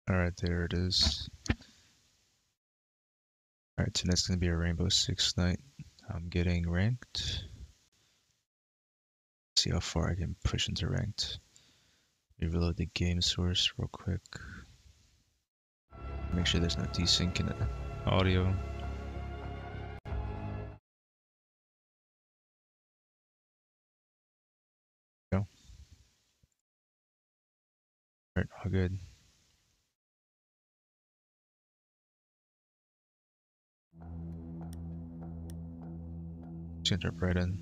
Alright, there it is. Alright, tonight's gonna be a Rainbow Six night. I'm getting ranked. See how far I can push into ranked. Let me reload the game source real quick. Make sure there's no desync in the audio. Go. Alright, all good. Just gonna jump right in.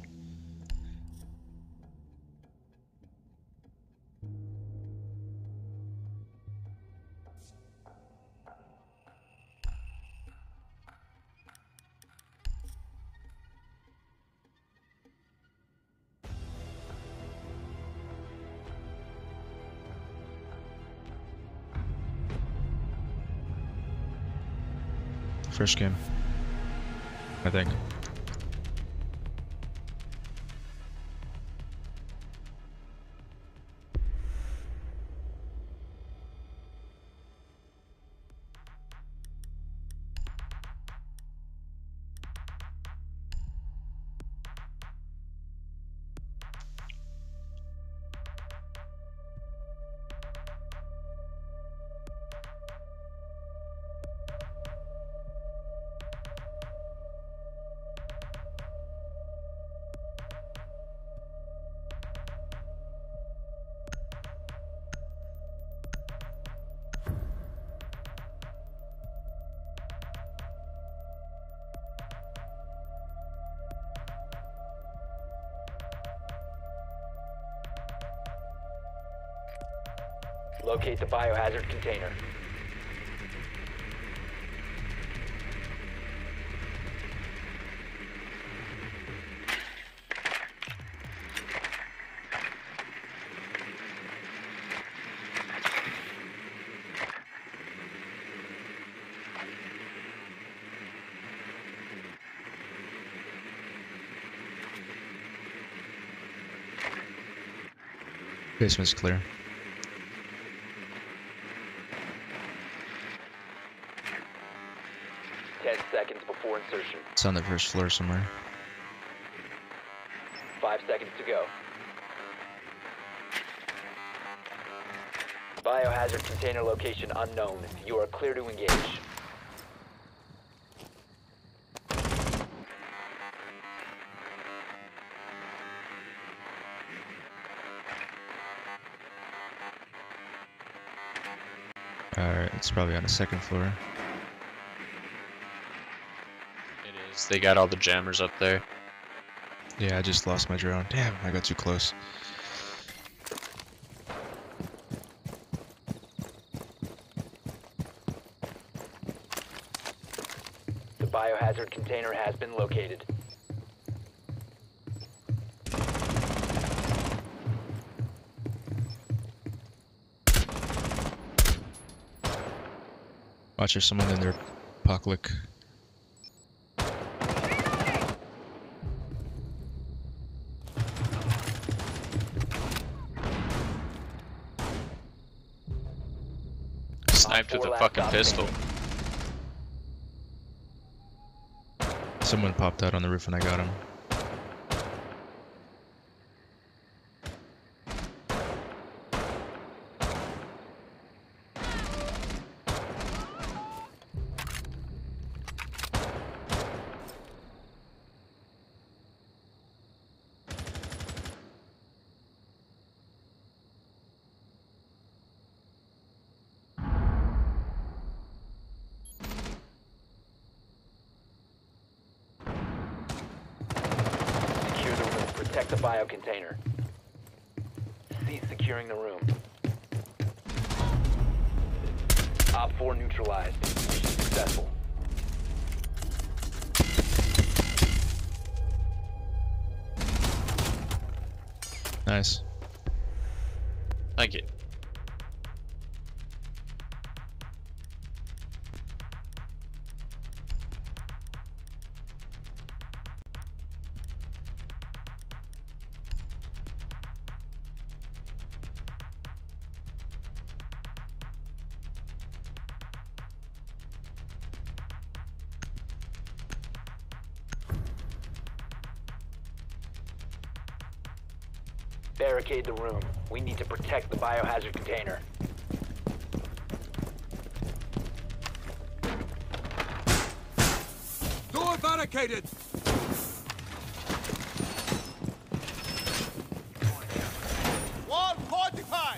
First game, I think. Locate the biohazard container. Basement's clear. Seconds before insertion. It's on the first floor somewhere. 5 seconds to go. Biohazard container location unknown. You are clear to engage. Alright, it's probably on the second floor. They got all the jammers up there. Yeah, I just lost my drone. Damn, I got too close. The biohazard container has been located. Watch, there's someone in there. Poklik. Sniped with a fucking pistol. Someone popped out on the roof and I got him. Protect the bio container. Cease securing the room. Op 4 neutralized. Mission successful. Nice. Thank you. barricade the room. We need to protect the biohazard container. Door barricaded! Wall fortified!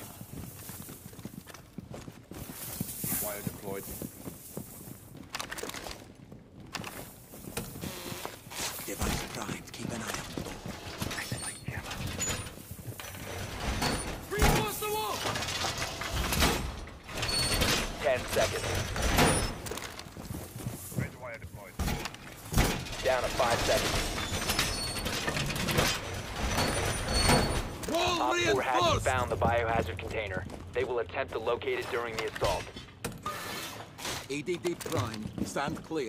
Wire deployed. Device primed. Keep an eye on the door. Reinforce the wall! 10 seconds. Red wire deployed. Down to 5 seconds. Wall Op 4 hasn't reinforced! found the biohazard container. They will attempt to locate it during the assault. EDD prime. Stand clear.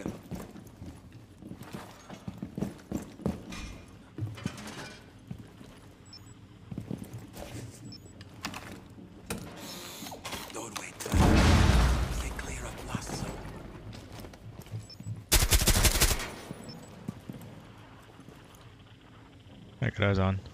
Doorway trap. Stay clear of blast zone. Alright, good eyes on.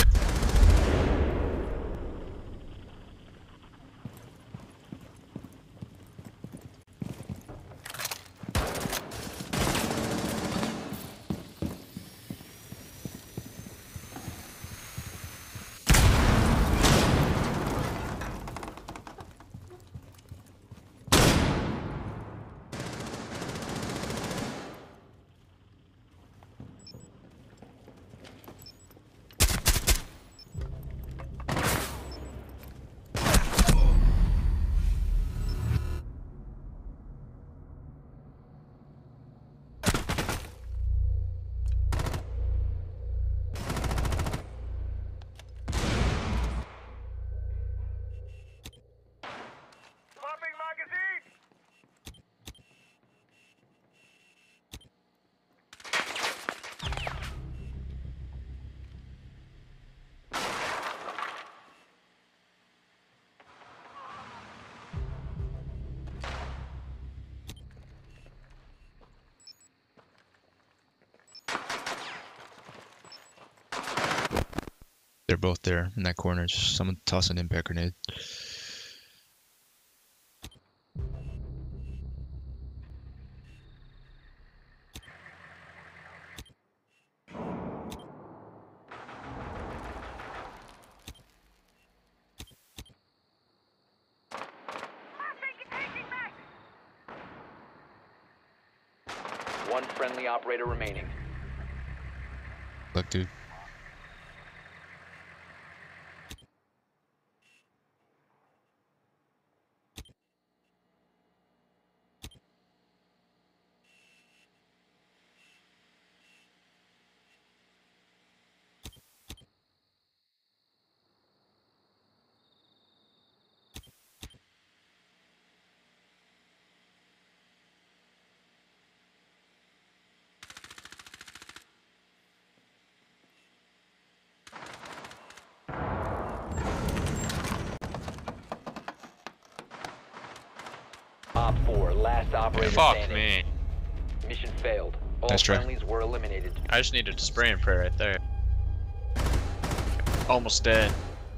They're both there in that corner. Just someone toss an impact grenade. One friendly operator remaining. Look, dude. Op 4, last operator Fuck standing. me. Mission failed. All Nice try. friendlies were eliminated. I just needed to spray and pray right there. Almost dead.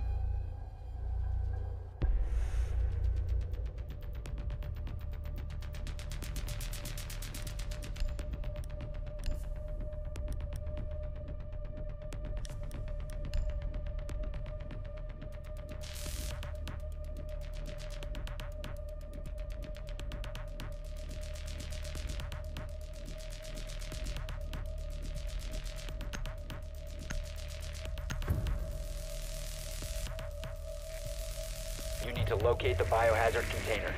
You need to locate the biohazard container.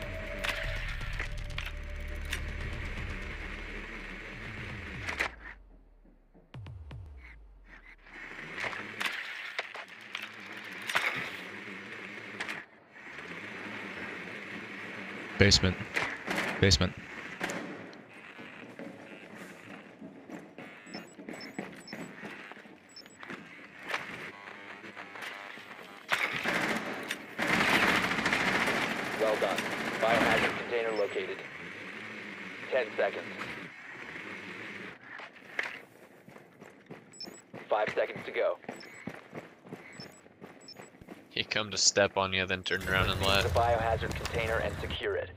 Basement. Basement. Well done. Biohazard container located. 10 seconds. 5 seconds to go. He come to step on you, then turn around and The left. biohazard container and secure it.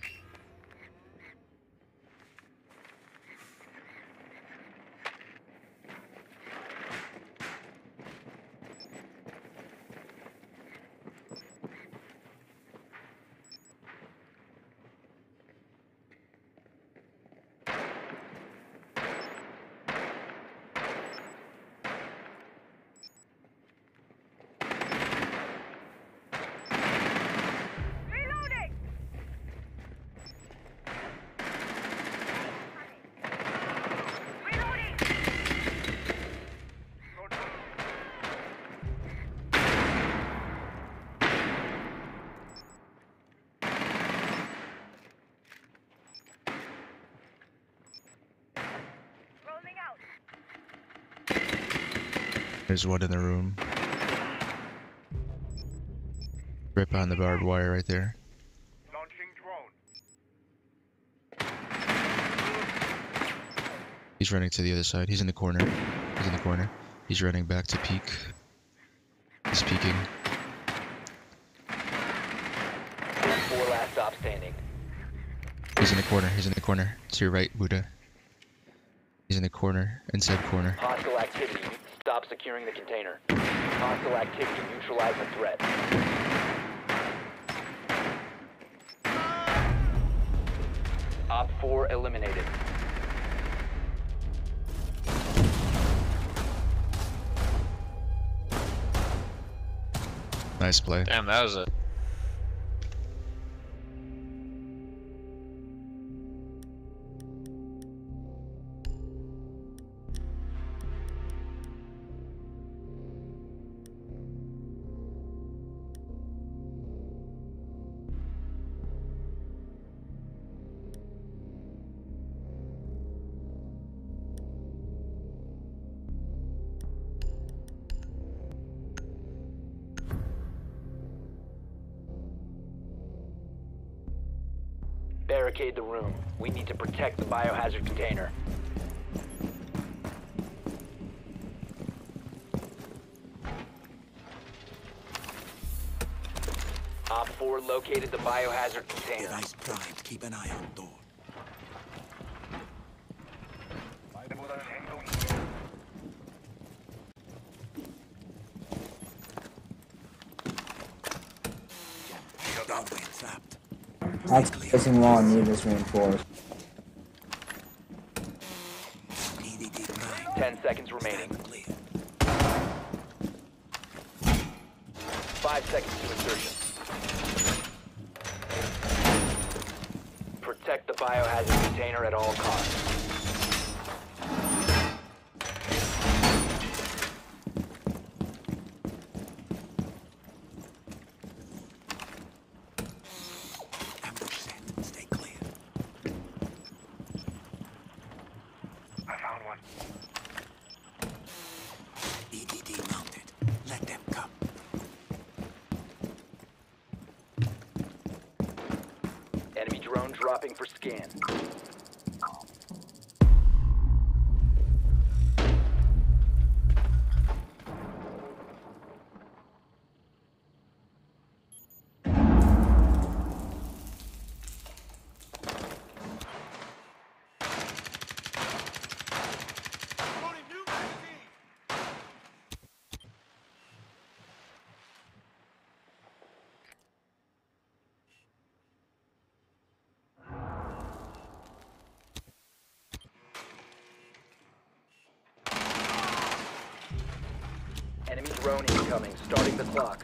There's one in the room. Right behind the barbed wire right there. Launching drone. He's running to the other side. He's in the corner. He's in the corner. He's running back to peek. He's peeking. 4 last stop standing. He's in the corner. He's in the corner. To your right, Buddha. He's in the corner. Inside corner. Hostile activity. Stop securing the container. Hostile activity. Neutralize the threat. Op 4 eliminated. Nice play. Damn, that was a. Barricade the room. We need to protect the biohazard container. Op 4 located the biohazard container. Device primed. Keep an eye on door. Downway trapped. Accessing wall needles reinforced. EDD primed. 10 seconds remaining. Stand clear. 5 seconds to insertion. Protect the biohazard container at all costs. Ambush set. Stay clear. I found one. EDD mounted. Let them come. Enemy drone dropping for scan. Enemy drone incoming. Starting the clock.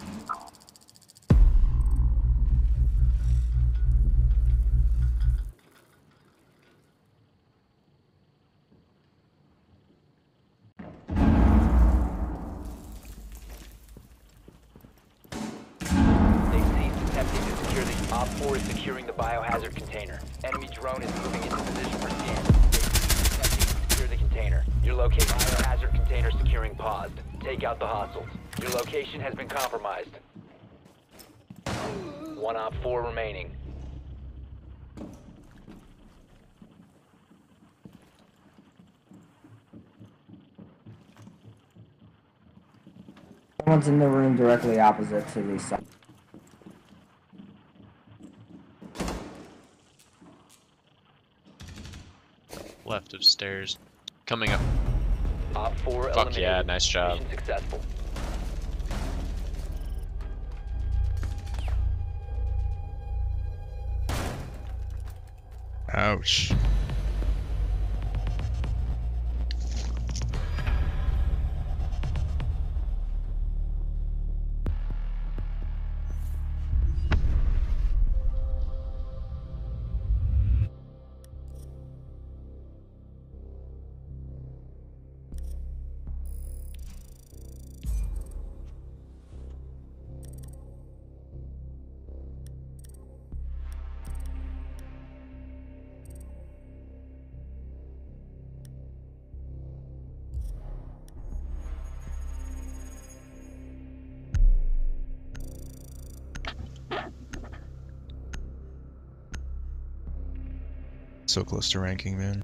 They've ceased attempting to secure the Op 4 is securing the biohazard container. Enemy drone is moving into position for scan. They've ceased attempting to secure the container. Your location biohazard container securing paused. Take out the hostiles. Your location has been compromised. 1 Op 4 remaining. Someone's in the room directly opposite to the side. Left of stairs. Coming up. Op 4 Fuck eliminated. yeah, nice job. Mission successful. Ouch. So close to ranking, man.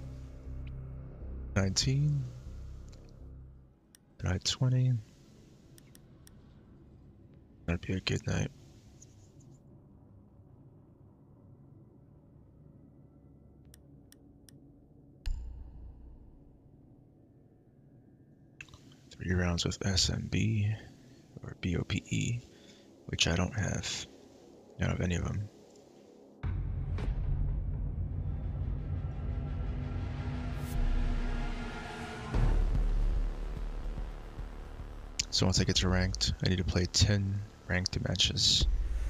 19. Night 20. That'd be a good night. Three rounds with SMB or BOPE, which I don't have. I don't have any of them. So once I get to ranked, I need to play 10 ranked matches.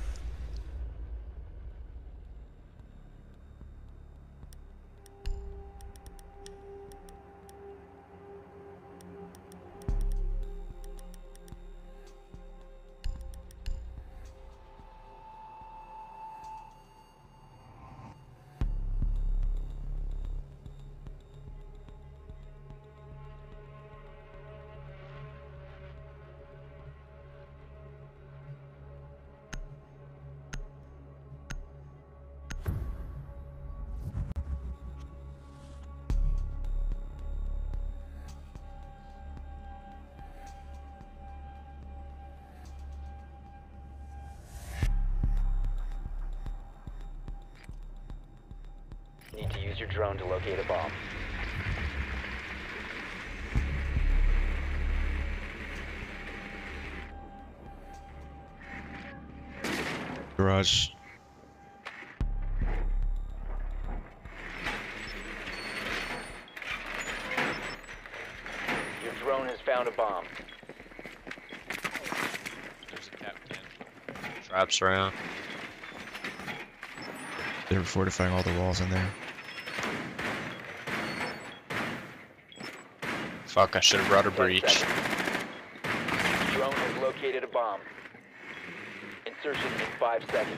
Need to use your drone to locate a bomb. Garage. Your drone has found a bomb. There's a captain. Traps around. They're fortifying all the walls in there. Fuck, I should have brought a 10 breach. seconds. Drone has located a bomb. Insertion in 5 seconds.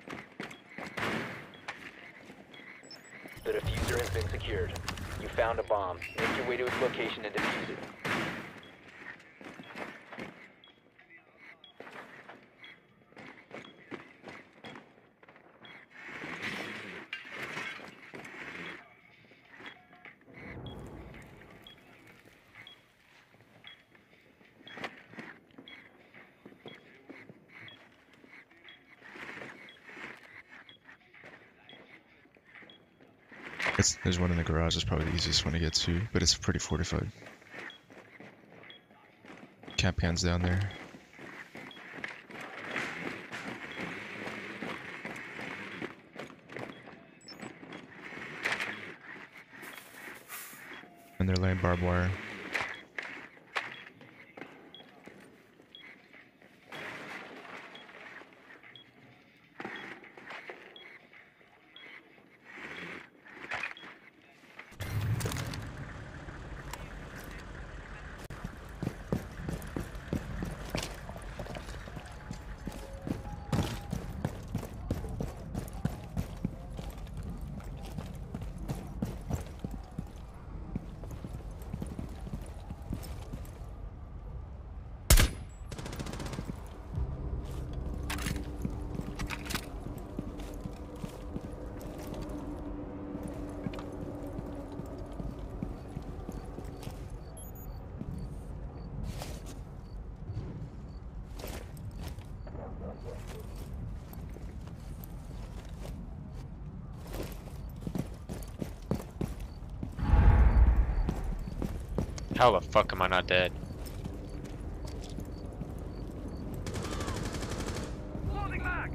The diffuser has been secured. You found a bomb. Make your way to its location and defuse it. There's one in the garage. It's probably the easiest one to get to, but it's pretty fortified. Cap cans down there. And they're laying barbed wire. How the fuck am I not dead? Loading mag!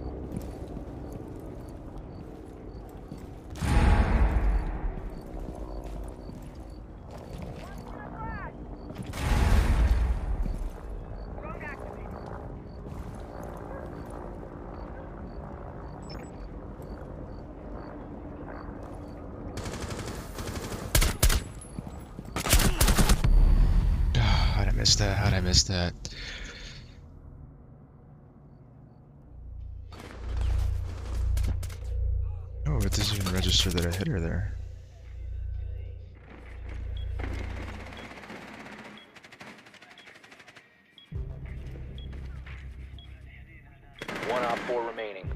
How'd I miss that? How'd I miss that? Oh, it doesn't even register that I hit her there. One op 4 remaining.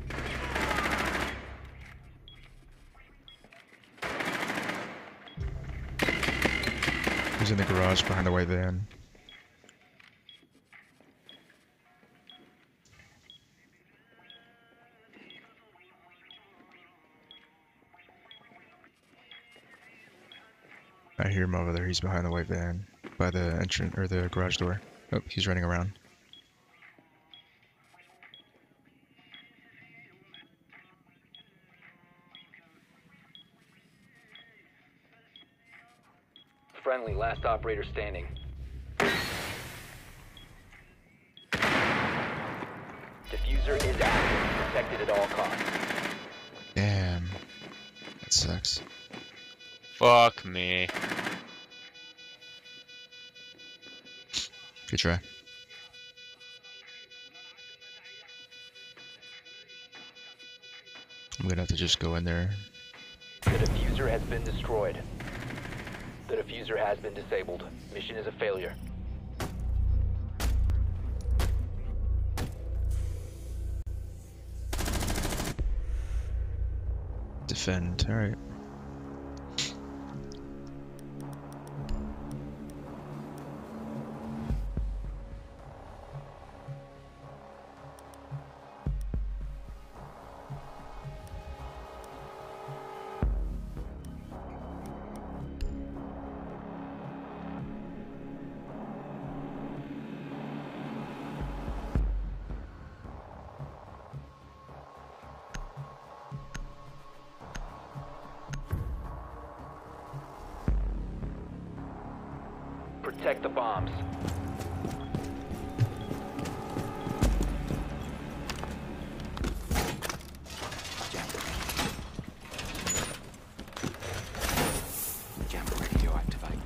He's in the garage behind the white van. I hear him over there. He's behind the white van by the entrance or the garage door. Oh, he's running around. Friendly, last operator standing. Diffuser is active, protected at all costs. Damn. That sucks. Fuck me. Good try. I'm gonna have to just go in there. The diffuser has been destroyed. The diffuser has been disabled. Mission is a failure. Defend. Alright. Protect the bombs. Jammer radio activate.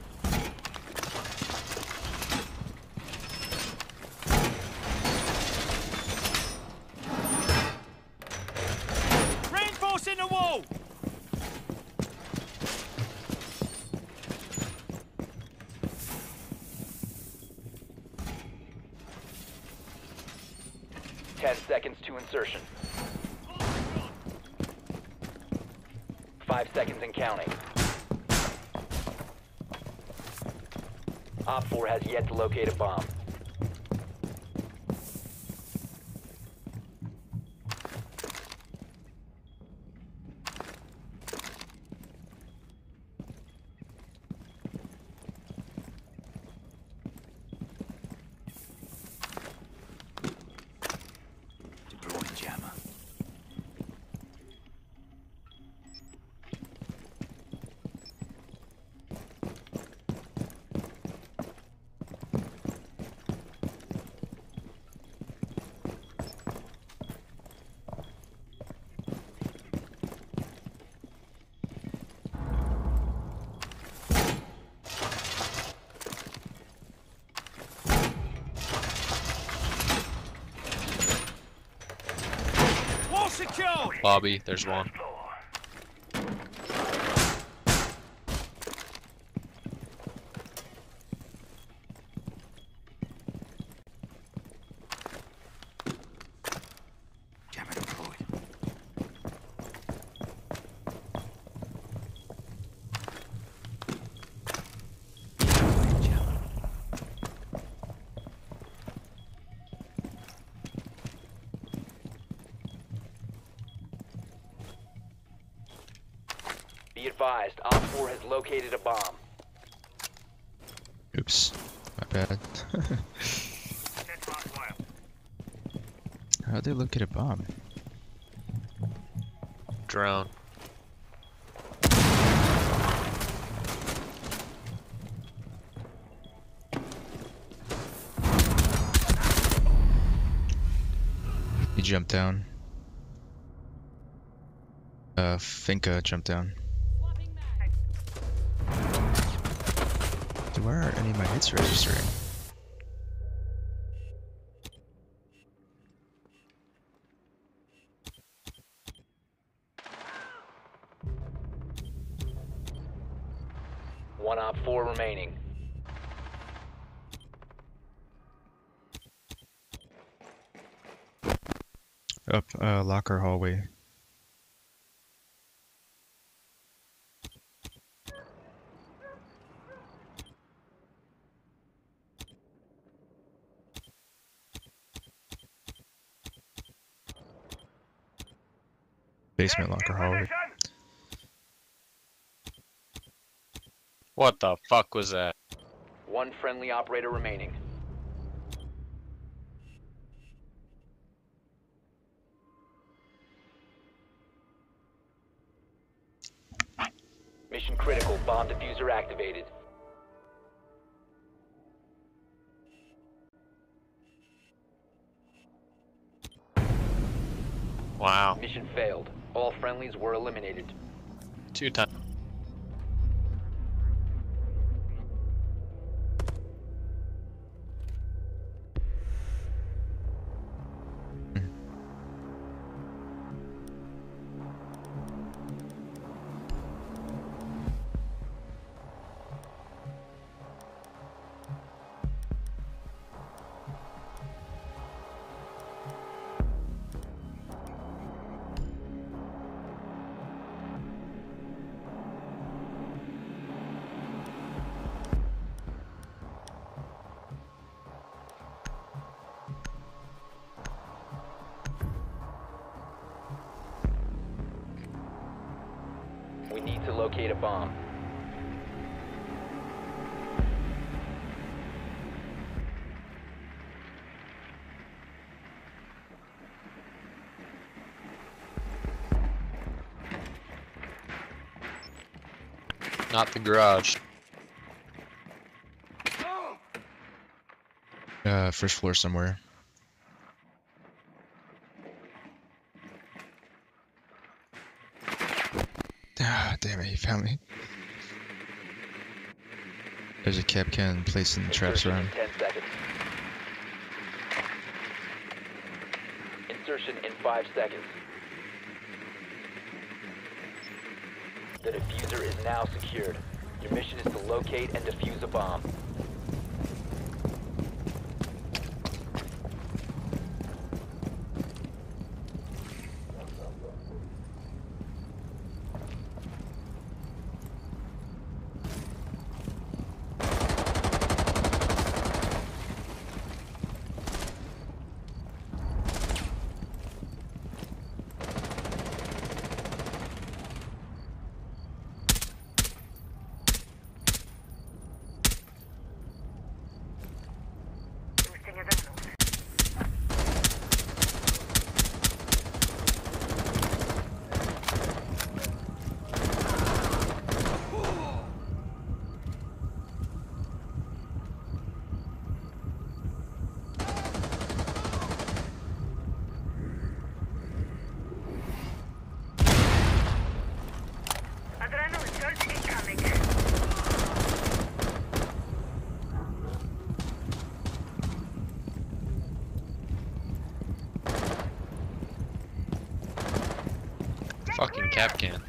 Reinforcing the wall! Ten seconds to insertion. 5 seconds and counting. Op 4 has yet to locate a bomb. Deploying jammer. Wall secured! Lobby, there's one. Jammer deployed. Deploying jammer. Be advised, Op 4 has located a bomb. Oops, my bad. Set hot wire. How'd they locate a bomb? Drone. He jumped down. Finka jumped down. Dude, why aren't any of my hits registering? One op 4 remaining. Up, locker hallway. Basement locker hallway. What the fuck was that? One friendly operator remaining. Mission critical. Bomb diffuser activated. Wow. Mission failed. All friendlies were eliminated. 2 times. We need to locate a bomb. Not the garage. First floor somewhere. Ah, damn it, he found me. There's a cap can placing the traps Insertion around. in 10 seconds. Insertion in 5 seconds. The diffuser is now secured. Your mission is to locate and defuse a bomb. Fucking cap can.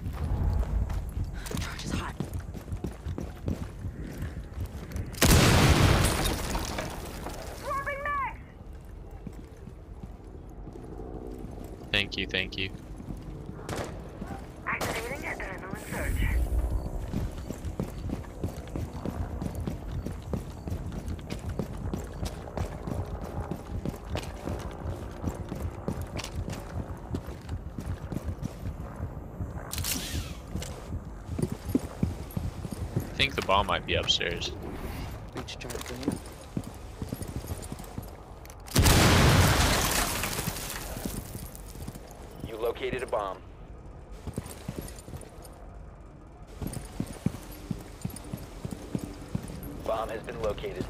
Charge is hot. Thank you, thank you. Activating adrenaline surge. I think the bomb might be upstairs. Breach charge grenade. You located a bomb. Bomb has been located.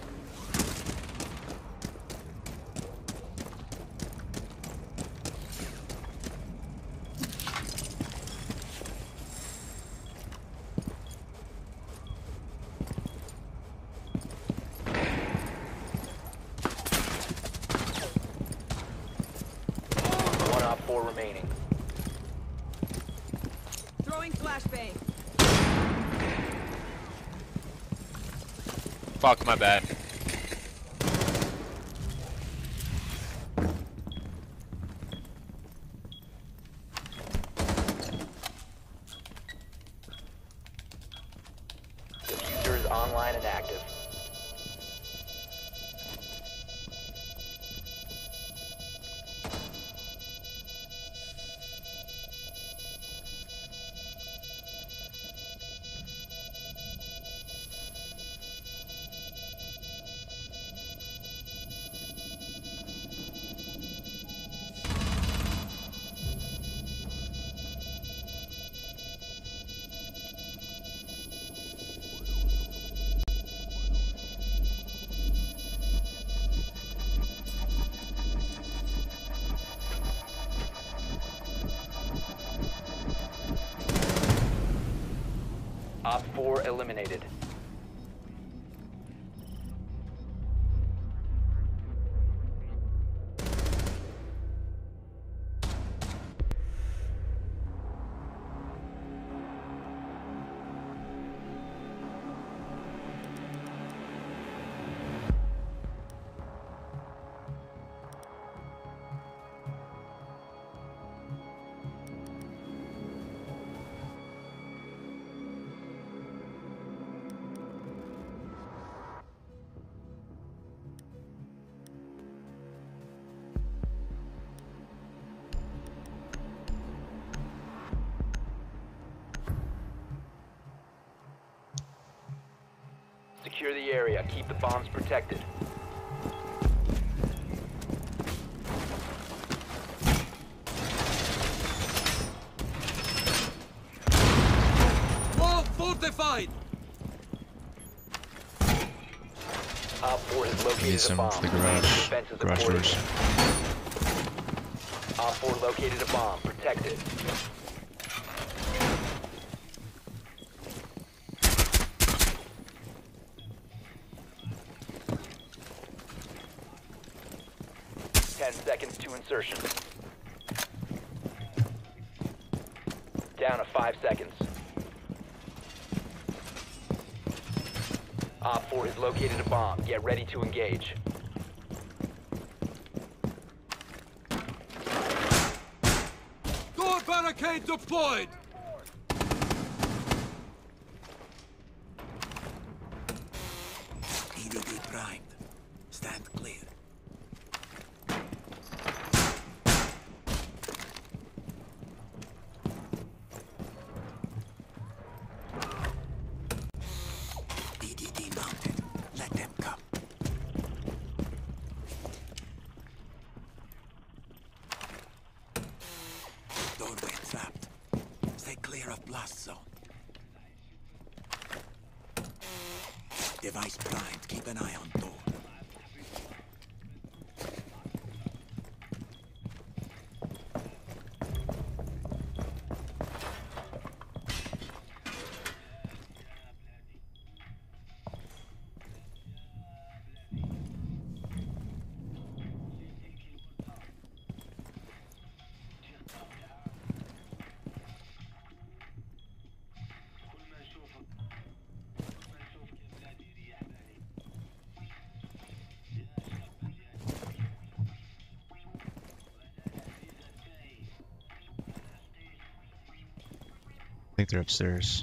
One op 4 remaining. Throwing flashbang. Fuck, my bad. Diffuser is online and active. Op 4 eliminated. Secure the area. Keep the bombs protected. Wall fortified! Op 4 has Need located a some bomb. for the garage. Defenses Garage reported. doors. Op 4 located a bomb. Protected. Seconds to insertion. Down to 5 seconds. Op 4 has located a bomb. Get ready to engage. Door barricade deployed! EDD primed. Stand clear. EDD mounted. Let them come. Doorway trapped. Stay clear of blast zone. Device primed. Keep an eye on door. I think they're upstairs.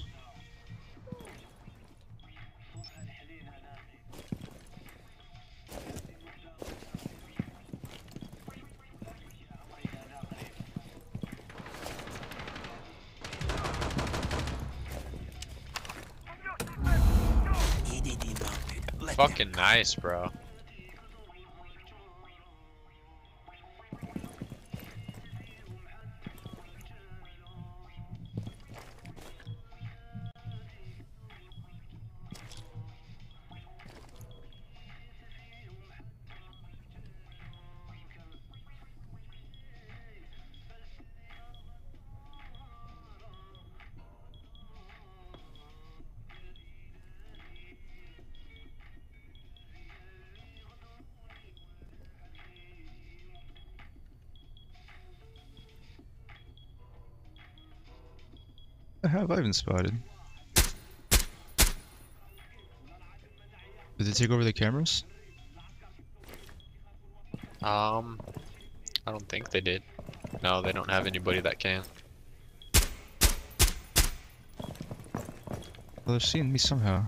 EDD mounted. Let Fucking nice, bro. How have I been spotted? Did they take over the cameras? I don't think they did. No, they don't have anybody that can. Well, they've seen me somehow.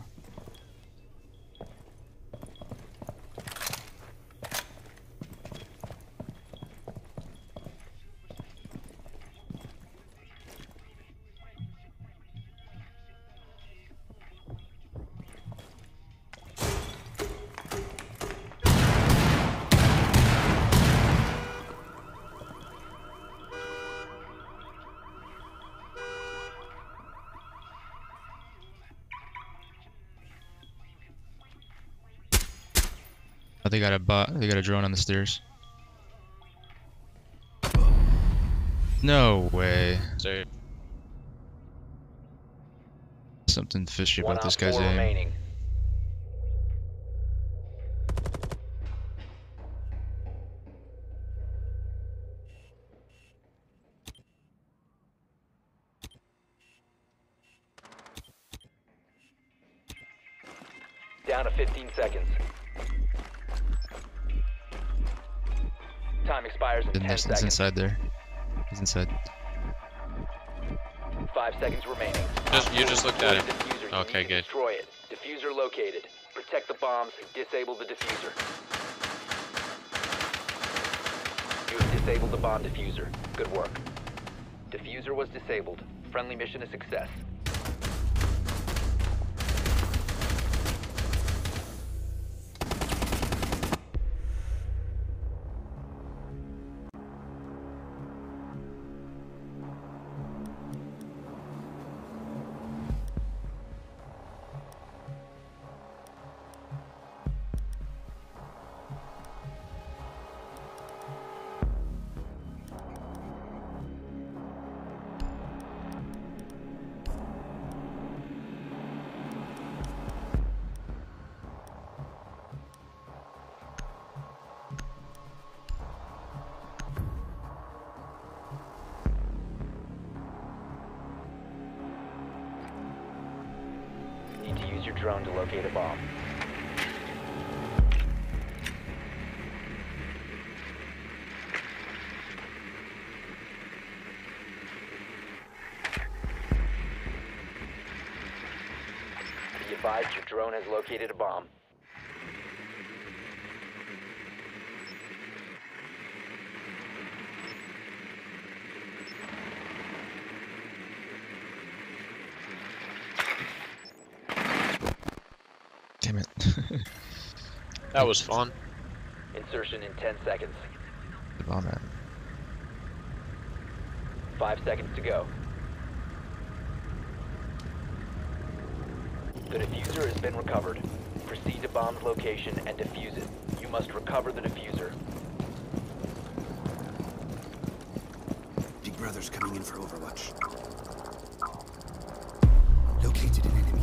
Oh, they got a bot. They got a drone on the stairs. No way. So Something fishy One about this op guy's 4 aim. remaining. Down to 15 seconds. Time expires in 10 He's seconds. inside there. He's inside. 5 seconds remaining. you just looked at it. Diffuser. You Okay, need to good. destroy it. Diffuser located. Protect the bombs. Disable the diffuser. You have disabled the bomb diffuser. Good work. Diffuser was disabled. Friendly mission a success. Need to use your drone to locate a bomb. Be advised your drone has located a bomb. Damn it. That was fun. Insertion in 10 seconds. The bomb at. 5 seconds to go. The diffuser has been recovered. Proceed to bomb's location and defuse it. You must recover the diffuser. Big Brother's coming in for Overwatch. Located an enemy.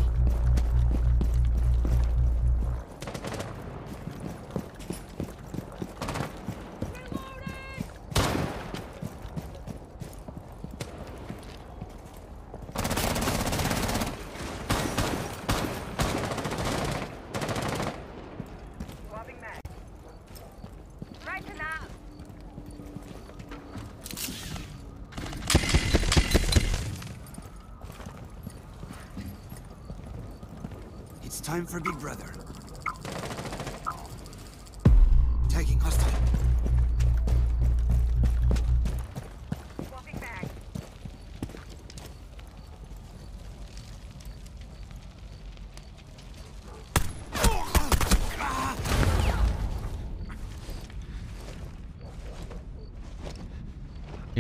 Swapping mag. Right now. It's time for Big Brother. Tagging hostile. Swapping mag.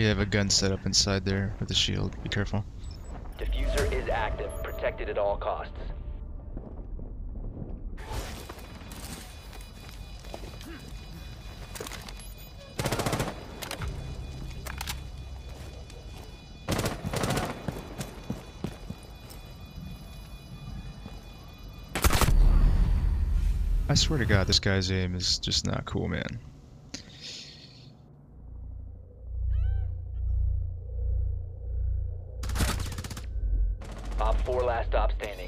We have a gun set up inside there with a shield. Be careful. Diffuser is active, protected at all costs. I swear to God, this guy's aim is just not cool, man. Op 4 last stop standing.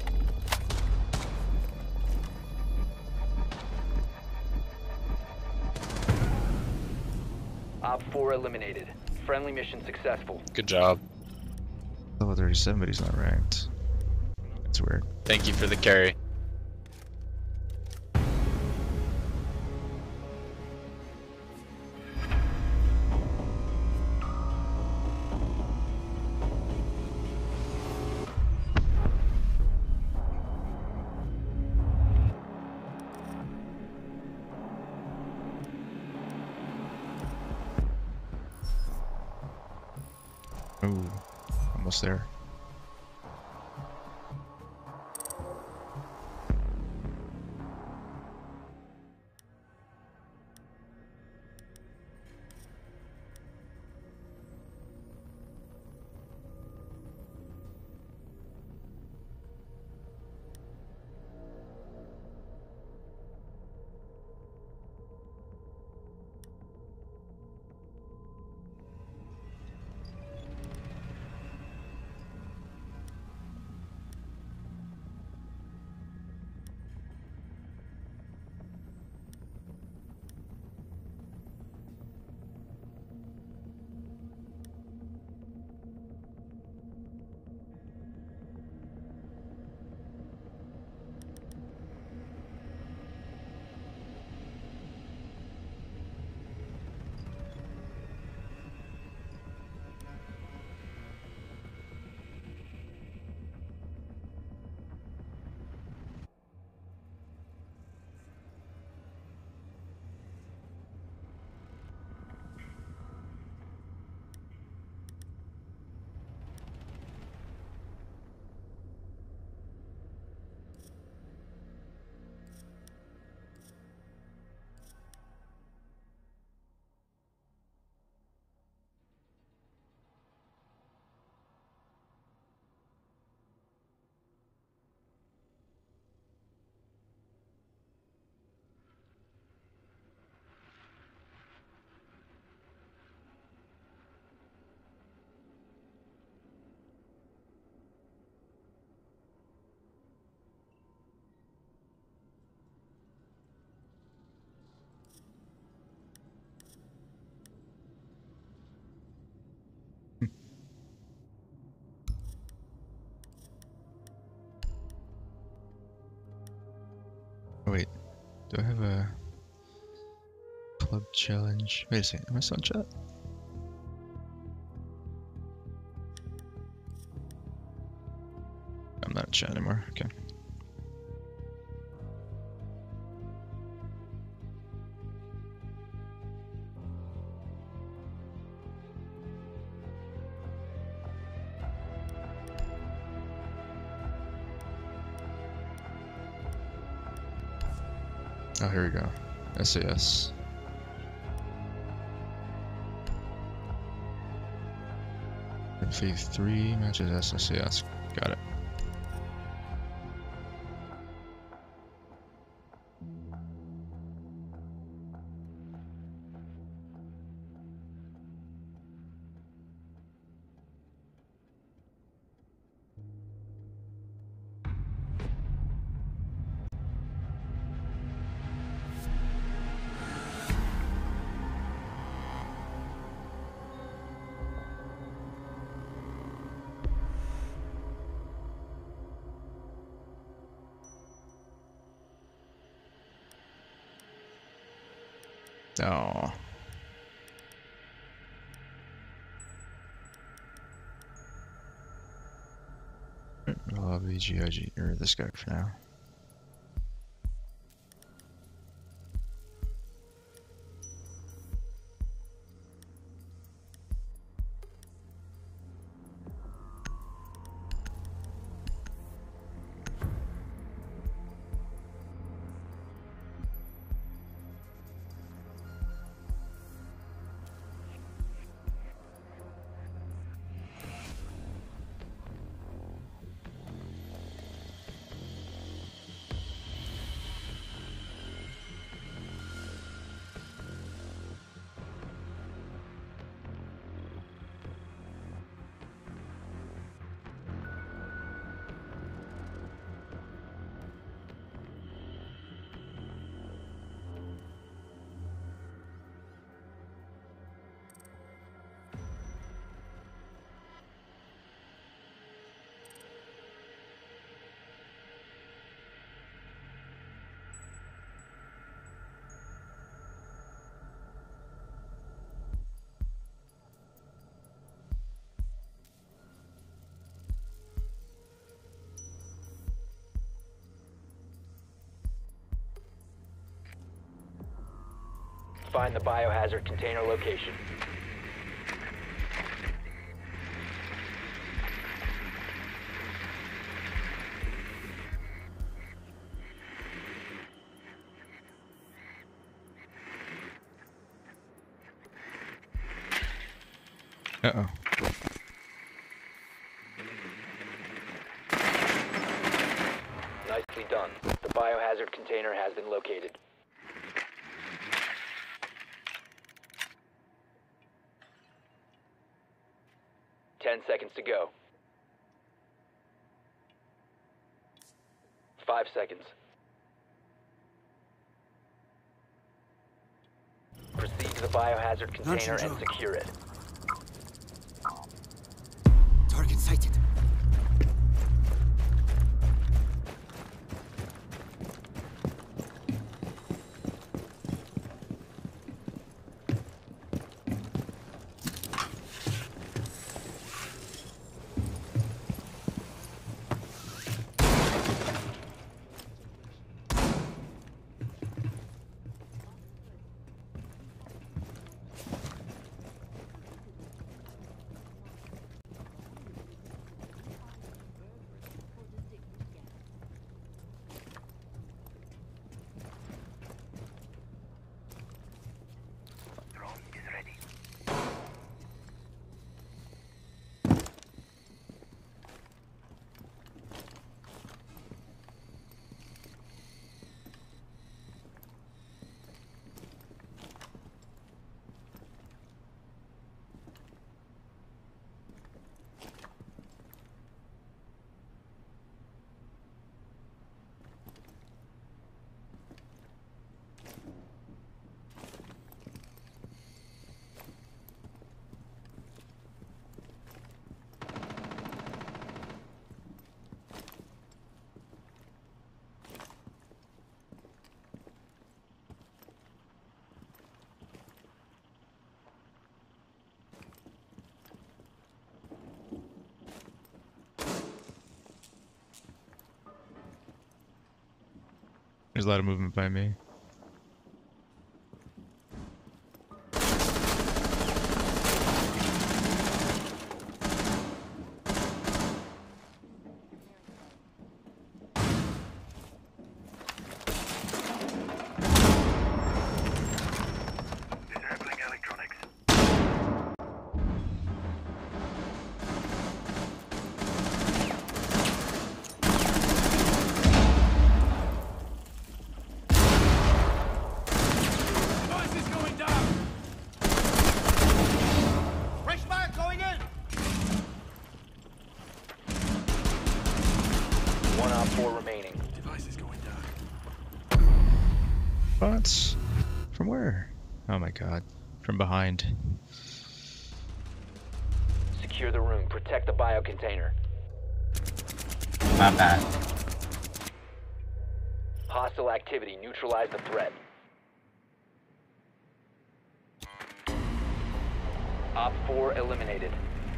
Op 4 eliminated. Friendly mission successful. Good job. Level 37, but he's not ranked. That's weird. Thank you for the carry. Ooh, almost there. Oh, wait, do I have a club challenge? Wait a second, am I still in chat? I'm not in chat anymore, okay. Oh, here we go. SAS. Phase 3 matches SAS. Got it. Oh. I'll be GIG, or this guy for now. find the biohazard container location. Uh-oh. Nicely done. The biohazard container has been located. Ten seconds to go. 5 seconds. Proceed to the biohazard container and drone. secure it. Target sighted. There's a lot of movement by me. Disabling electronics. Noise is going down. Fresh fire going in. One op 4 remaining. Device is going down. Bots? From where? Oh my god. From behind. Secure the room. Protect the biocontainer. My bad. Hostile activity. Neutralize the threat. Op 4 eliminated.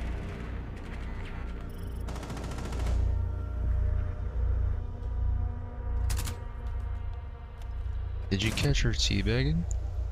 Did you catch her teabagging?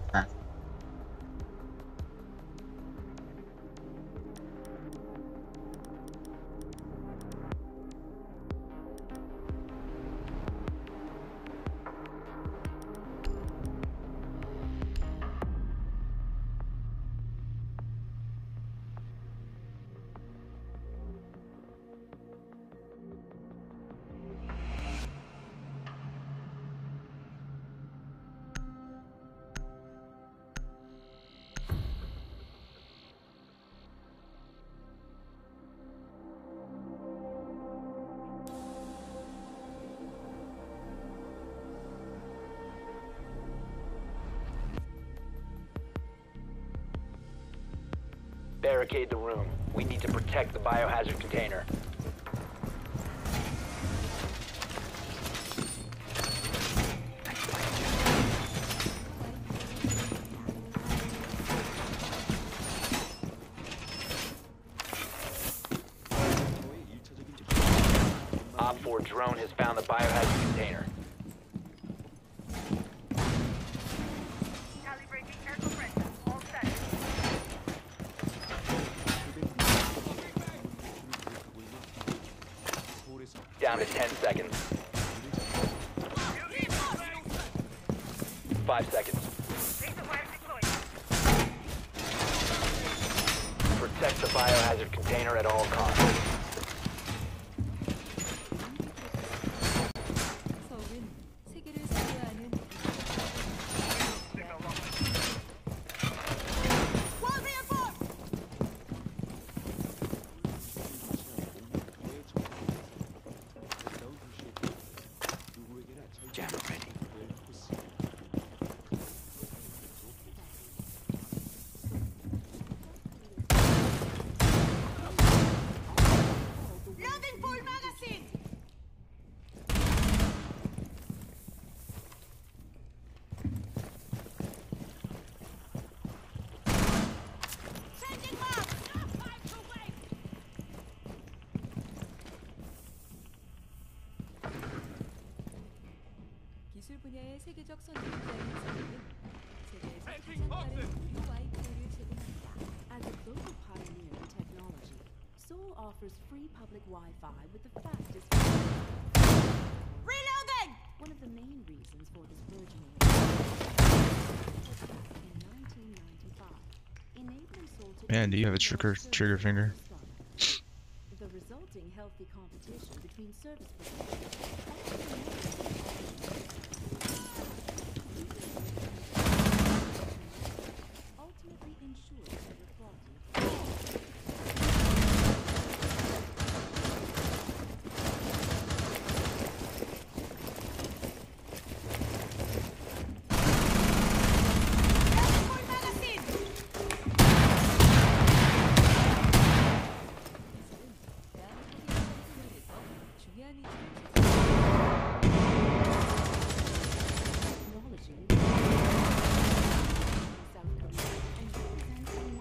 Barricade the room. We need to protect the biohazard container. Op 4 drone has found the biohazard container. Calibrating aircraft. down to 10 seconds. 5 seconds. Protect the biohazard container at all costs. 서울은 세계를 소유하는 Jammer ready. Loading full magazine! Changing map! Time to wait! 기술 분야의 세계적 선진국자인 서울은 세계에서 가장 빠른 무료 와이파이를 제공합니다. As a global pioneer in technology, Seoul offers free public Wi-Fi with the fastest. Reloading! One of the main reasons for this burgeoning in 1995, enabling Seoul to Man, do you have a trigger finger? the resulting healthy competition between service providers. Ultimately ensures better quality. Full magazine! 중요한 위치를 Acknowledging South Korea and representing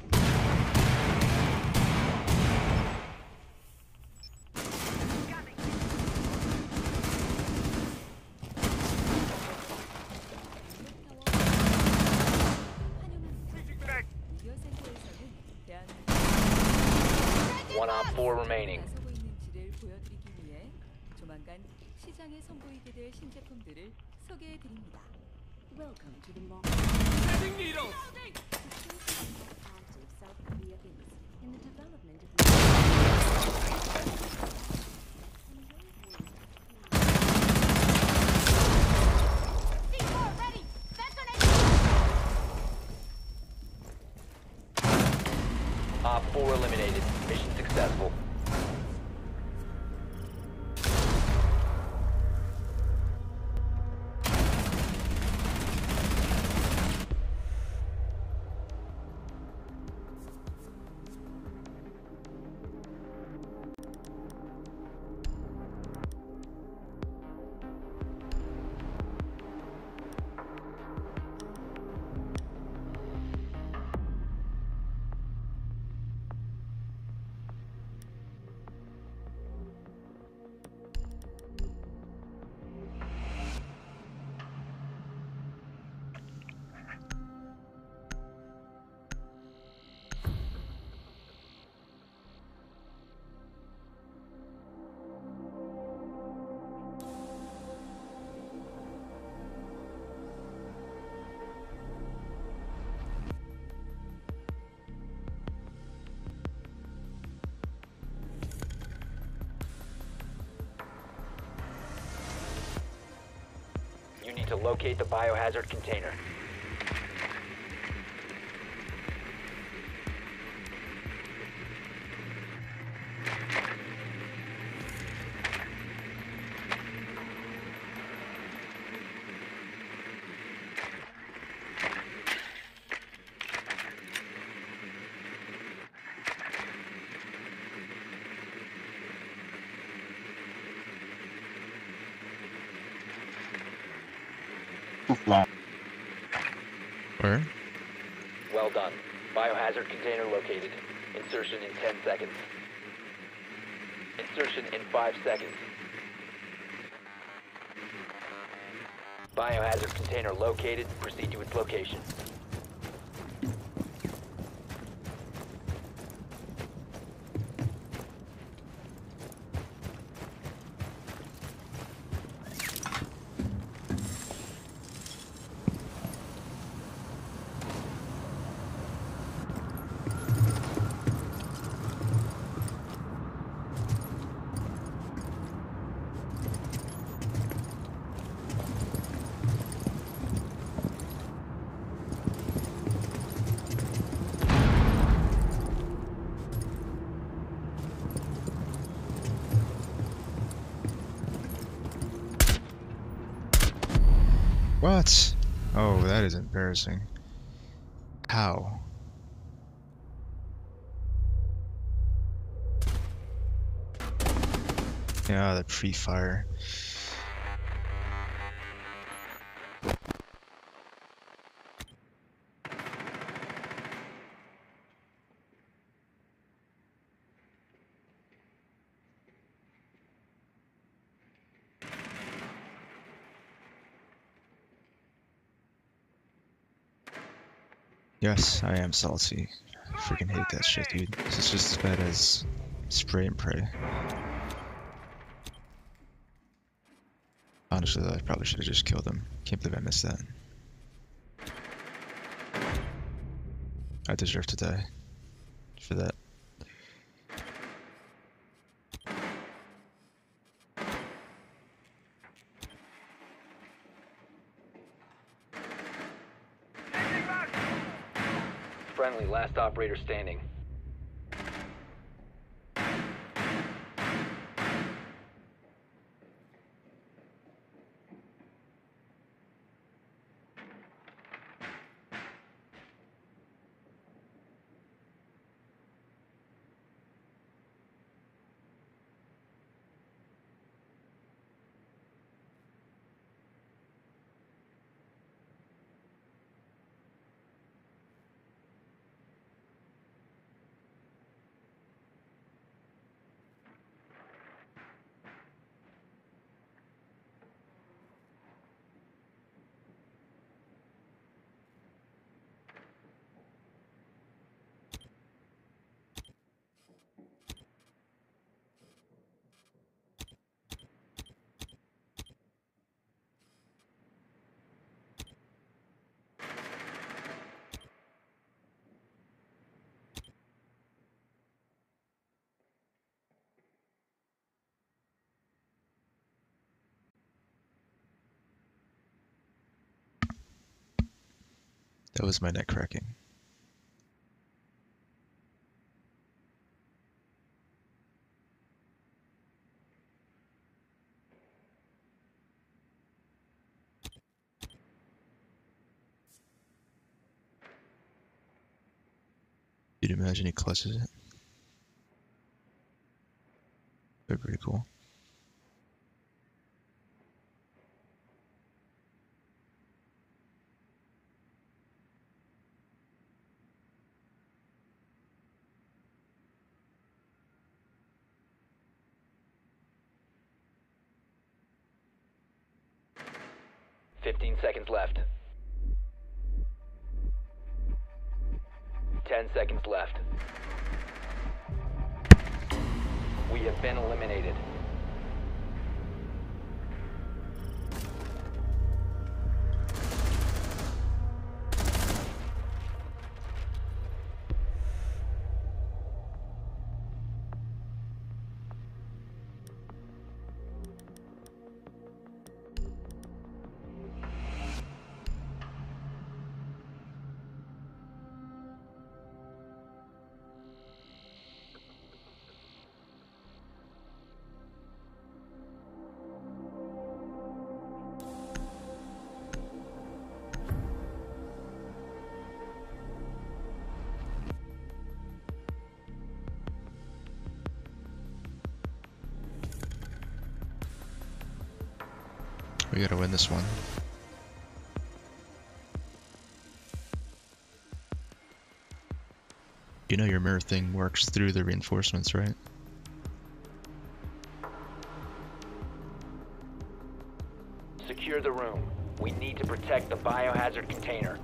미디어 센터에서는 대한민국 One op 4 remaining. 나서고 있는지를 보여드리기 위해 조만간 시장에 선보이게 될 신제품들을 소개해 드립니다. welcome to the long Sending needles! active South Korea is in the development of C4 ready! Detonate! Op 4 eliminated. Mission successful. You need to locate the biohazard container. Long. Where? Well done. Biohazard container located. Insertion in 10 seconds. Insertion in 5 seconds. Biohazard container located. Proceed to its location. What? Oh, that is embarrassing. How? Yeah, the pre-fire. Yes, I am salty. I freaking hate that shit, dude. This is just as bad as spray and pray. Honestly, though, I probably should have just killed him. Can't believe I missed that. I deserve to die for that. Friendly, last operator standing. That was my neck cracking. You'd imagine he clutches it. They're pretty cool. Fifteen seconds left. 10 seconds left. We have been eliminated. We gotta win this one. You know your mirror thing works through the reinforcements, right? Secure the room. We need to protect the biohazard container.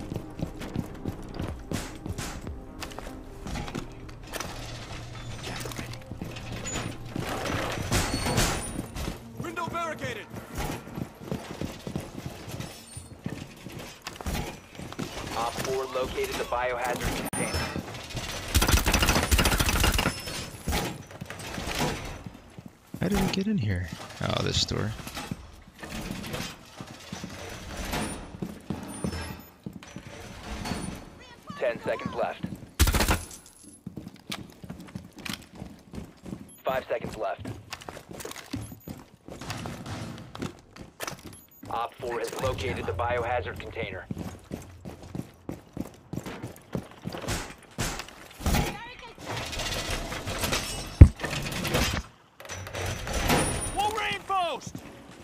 Window barricaded. Op 4 located the biohazard container. How did we get in here? Oh, this door. Seconds left. 5 seconds left. Op 4 has located the biohazard container. Wall reinforced!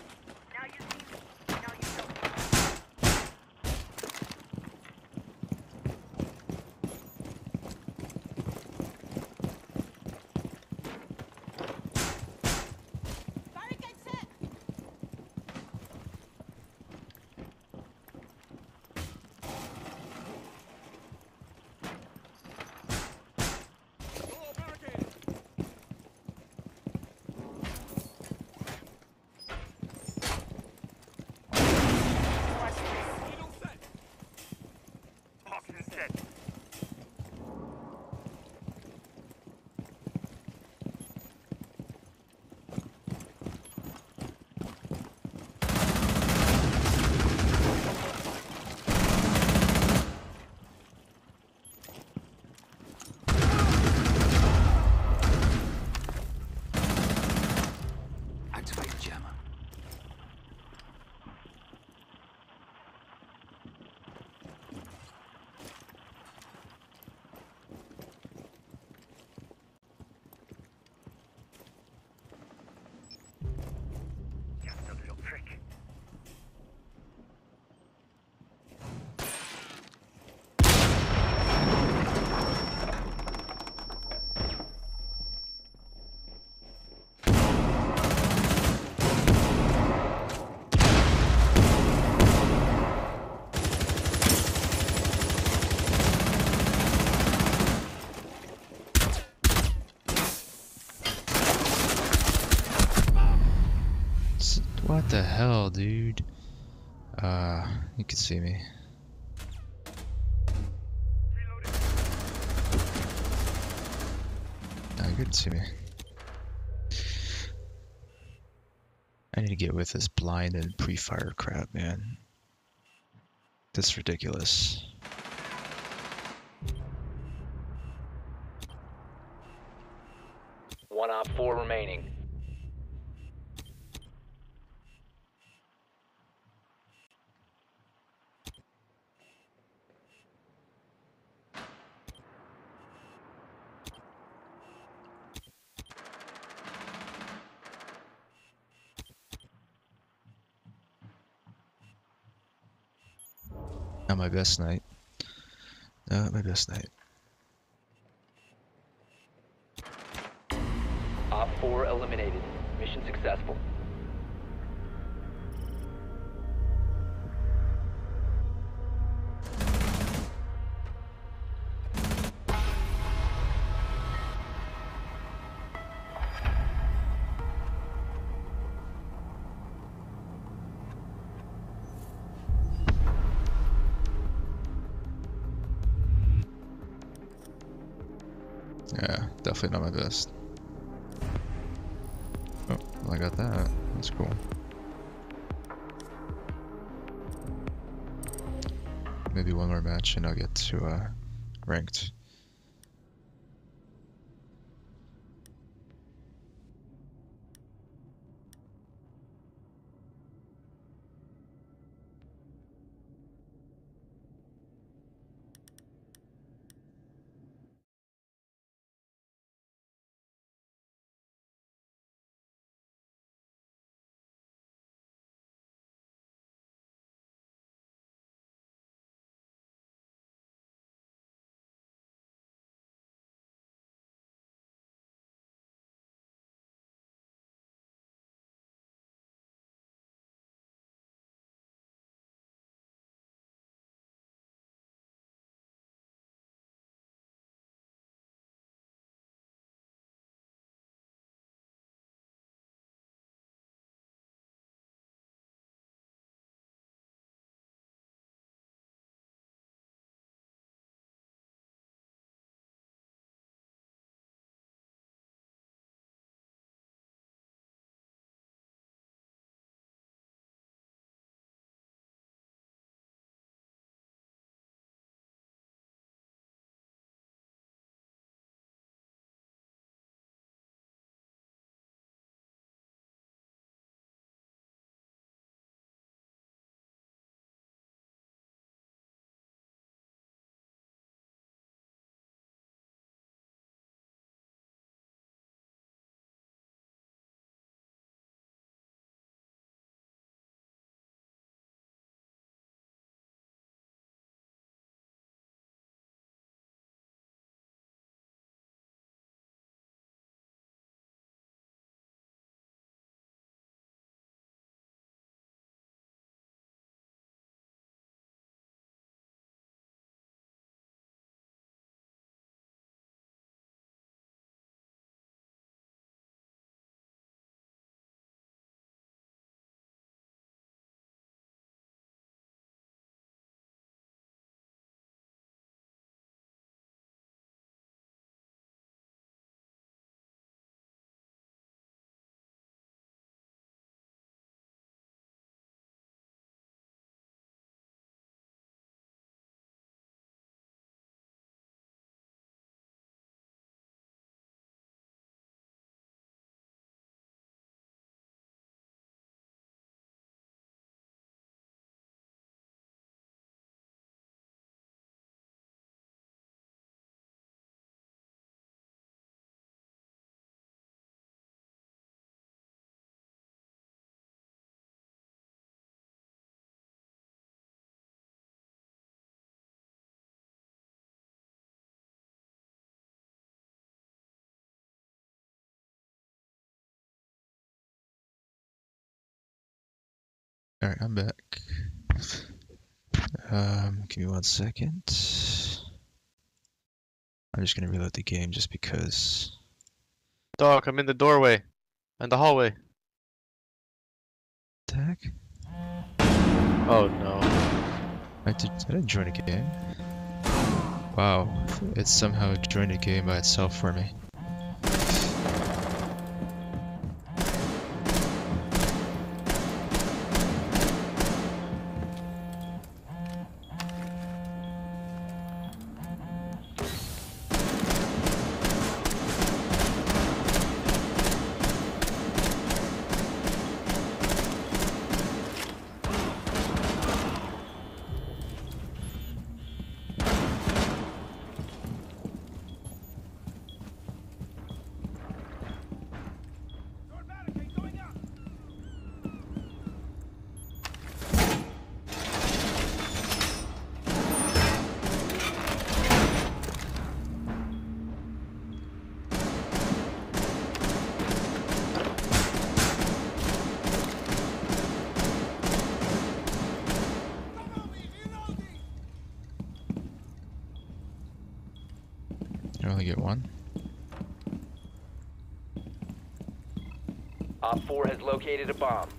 Barricade set. Door barricaded. Needle set. Toxin set. Activate jammer. Just a little prick. What the hell, dude? You can see me. No, you couldn't see me. I need to get with this blind and pre-fire crap, man. That's ridiculous. One Op 4 remaining. Not my best night. Not my best night. Op 4 eliminated. Mission successful. Yeah, definitely not my best. Oh, well, I got that. That's cool. Maybe one more match and I'll get to ranked. Alright, I'm back. Give me 1 second. I'm just gonna reload the game just because. Doc, I'm in the doorway. In the hallway. The heck? Oh no. I didn't join a game. Wow, it somehow joined a game by itself for me. I only get one. Op 4 has located a bomb.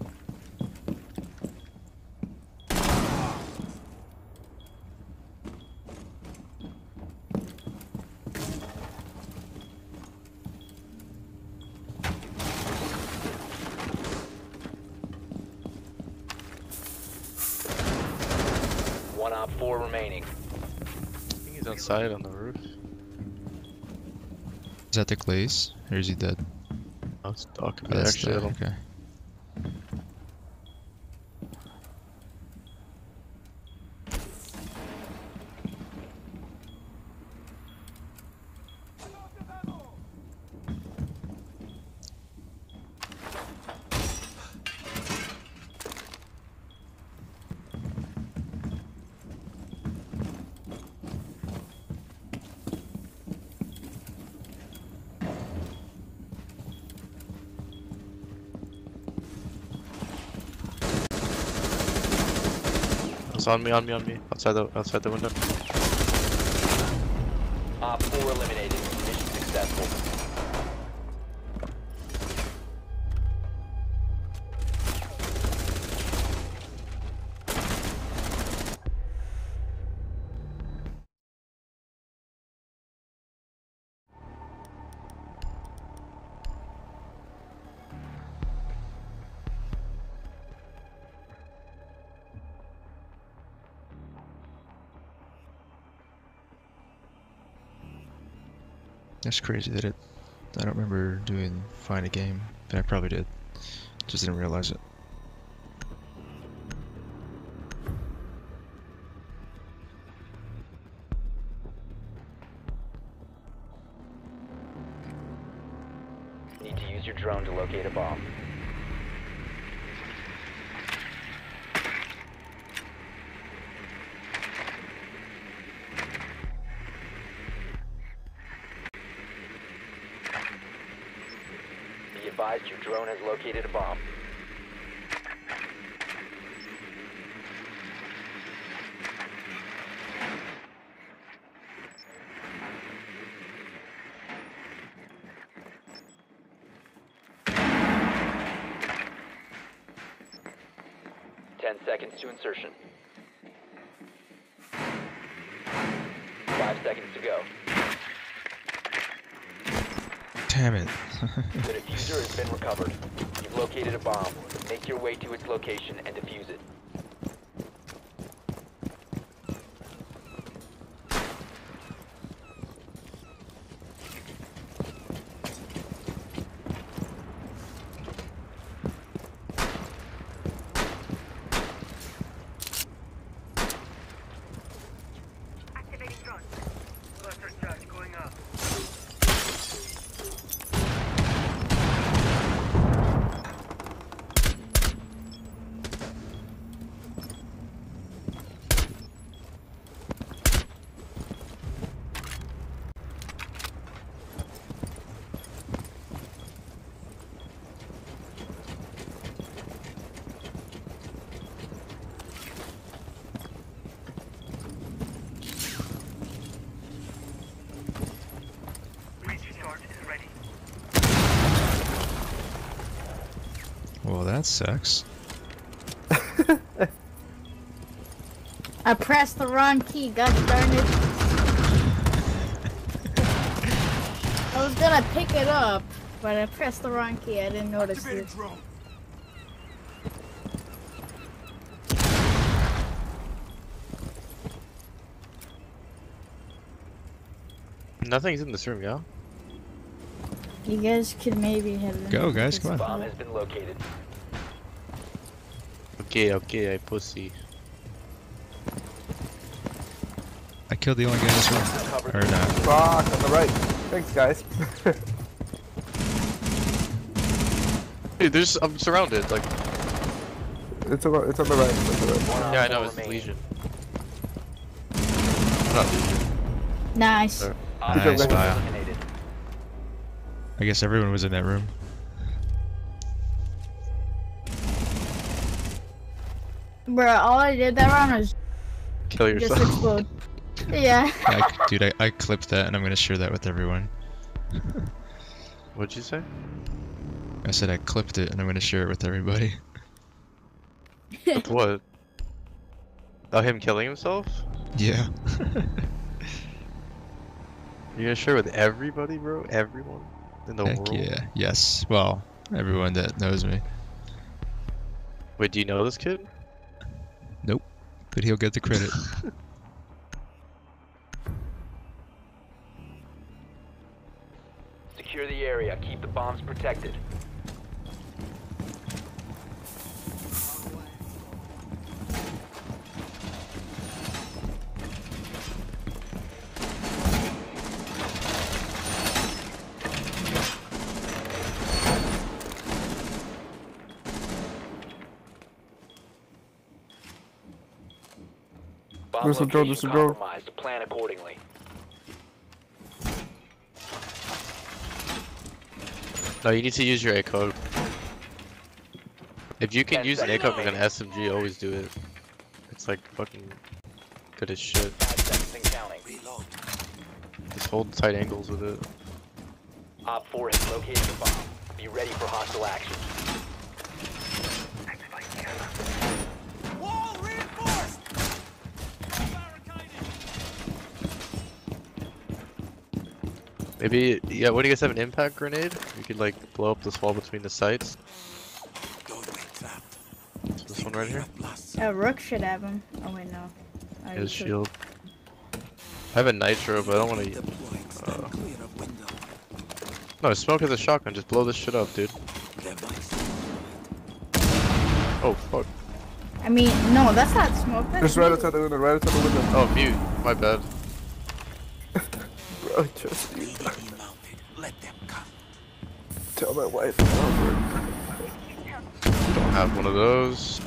One Op 4 remaining. I think he's outside on the roof. Is that the glaze? Or is he dead? Oh, it's Doc. Oh, that's Actually, I the, don't. okay. It's on me, outside the window. Op 4 eliminated. Mission successful. That's crazy that I don't remember doing find a game, but I probably did. Just didn't realize it. Need to use your drone to locate a bomb. Be advised your drone has located a bomb. Seconds to insertion. 5 seconds to go. Damn it. The diffuser has been recovered. You've located a bomb. Make your way to its location and defuse it. Well, that sucks. I pressed the wrong key, god darn it. I was gonna pick it up, but I pressed the wrong key. I didn't notice it. Nothing's in this room, yeah? You guys could maybe have them. Go, guys, come on. Bomb has been located. Okay, okay, I pussy. I killed the only guy in this room. Or not. Fuck, on the right. Thanks, guys. Dude, I'm surrounded, like... It's on the right. It's on the right. Yeah, I know, it's Legion. Not Legion. Nice. Sorry. Nice, wow. Eliminated. I guess everyone was in that room. Bruh, all I did that round was Kill just yourself. explode. Yeah. Dude, I clipped that and I'm gonna share that with everyone. What'd you say? I said I clipped it and I'm gonna share it with everybody. With what? Oh, him killing himself? Yeah. You're gonna share with everybody, bro? Everyone? In the Heck world? yeah. Yes. Well, everyone that knows me. Wait, do you know this kid? Nope. But he'll get the credit. Secure the area. Keep the bombs protected. Bomb There's a drone, location there's a drone. compromised. Plan accordingly. No, you need to use your A code. If you can 10 use an A seconds code with an SMG, always do it. It's like fucking good as shit. 5 seconds and counting. Reload. Just hold tight angles with it. Op 4 has located the bomb. Be ready for hostile action. Wall reinforced! Maybe, yeah, what do you guys have, an impact grenade? You could like blow up this wall between the sites. Doorway trapped. This one right here. Rook should have him. Oh wait, no. Oh, you His should- shield. I have a nitro, but I don't want to. Deploying. Stand clear of window. No, smoke as a shotgun. Just blow this shit up, dude. Device. Oh fuck. I mean, no, that's not smoke. That's Just right outside the window, right outside the window. Oh, mute. My bad. Bro, just you. EDD mounted. Let them come. Tell my wife it's over. Don't have one of those.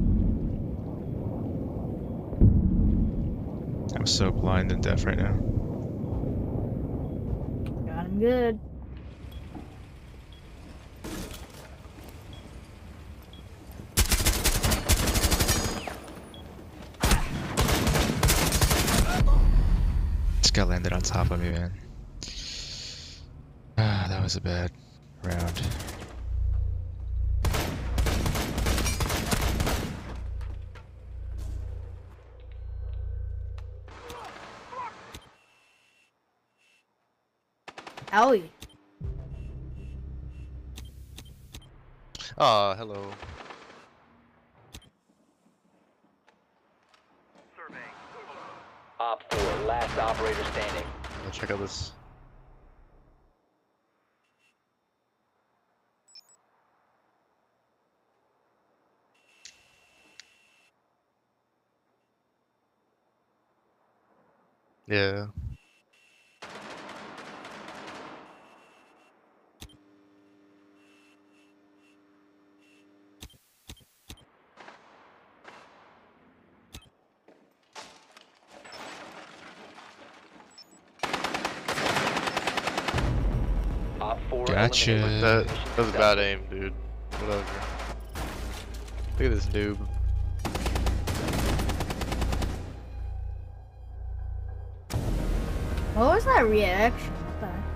I'm so blind and deaf right now. got him good. This guy landed on top of me, man. Ah, that was a bad round. Owie. Ah, hello. Op 4, last operator standing. Let's check out this. Yeah. Op 4 Gotcha. eliminated. That was bad aim, dude. Whatever. Look at this noob. What was that reaction? Sorry.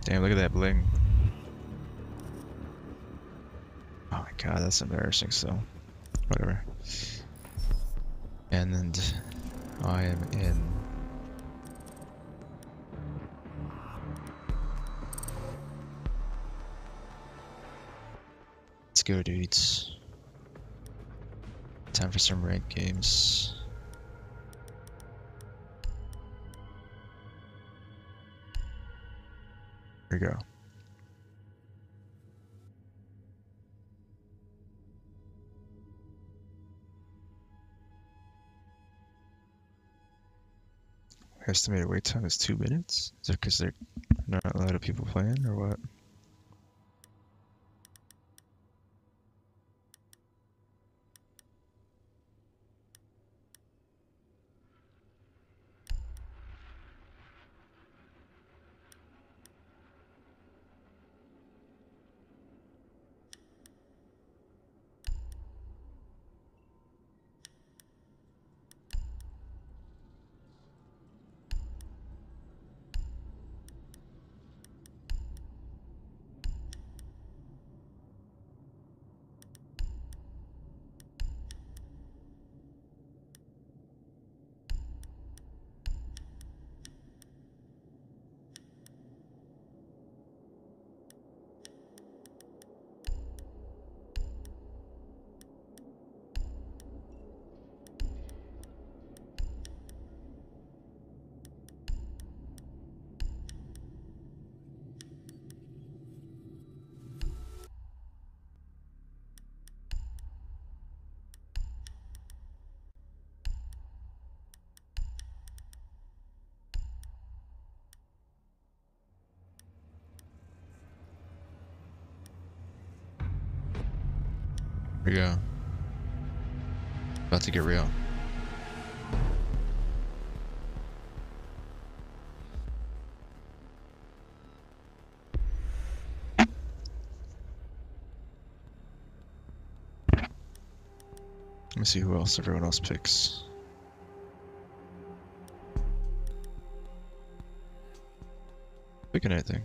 Damn, look at that bling. Oh my god, that's embarrassing, so whatever. And I am in. Let's go, dudes. Time for some ranked games. Here we go. Estimated wait time is 2 minutes? Is it because they're not a lot of people playing, or what? Here we go. About to get real. Let me see who else everyone else picks. Picking anything.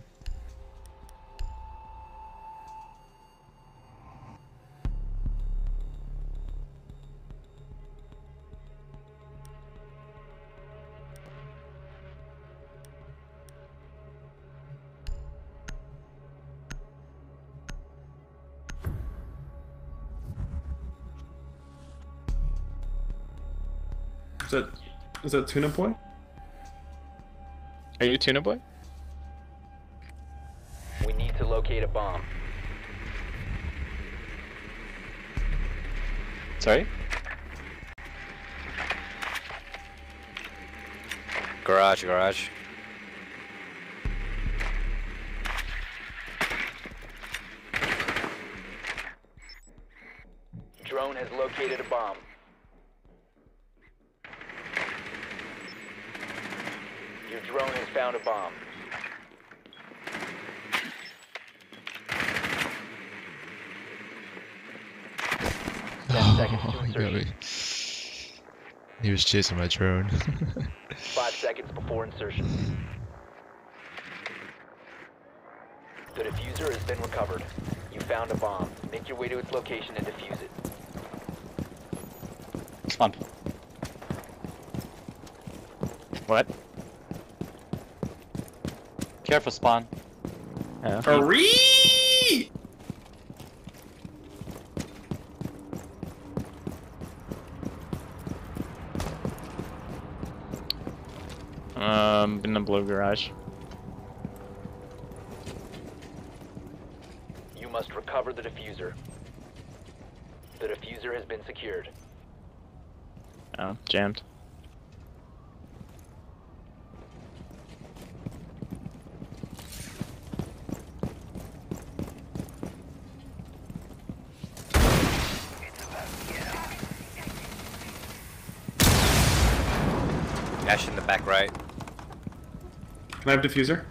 Is that Tuna Boy? Are you Tuna Boy? We need to locate a bomb. Sorry? Garage. Drone has located a bomb. Your drone has found a bomb. Oh, he got me. He was chasing my drone. 5 seconds before insertion. The diffuser has been recovered. You found a bomb. Make your way to its location and defuse it. Spawn. What? Careful, spawn. Yeah. Hurry! In the blue garage. You must recover the diffuser. The diffuser has been secured. Oh, jammed. Ash in the back right. Can I have diffuser?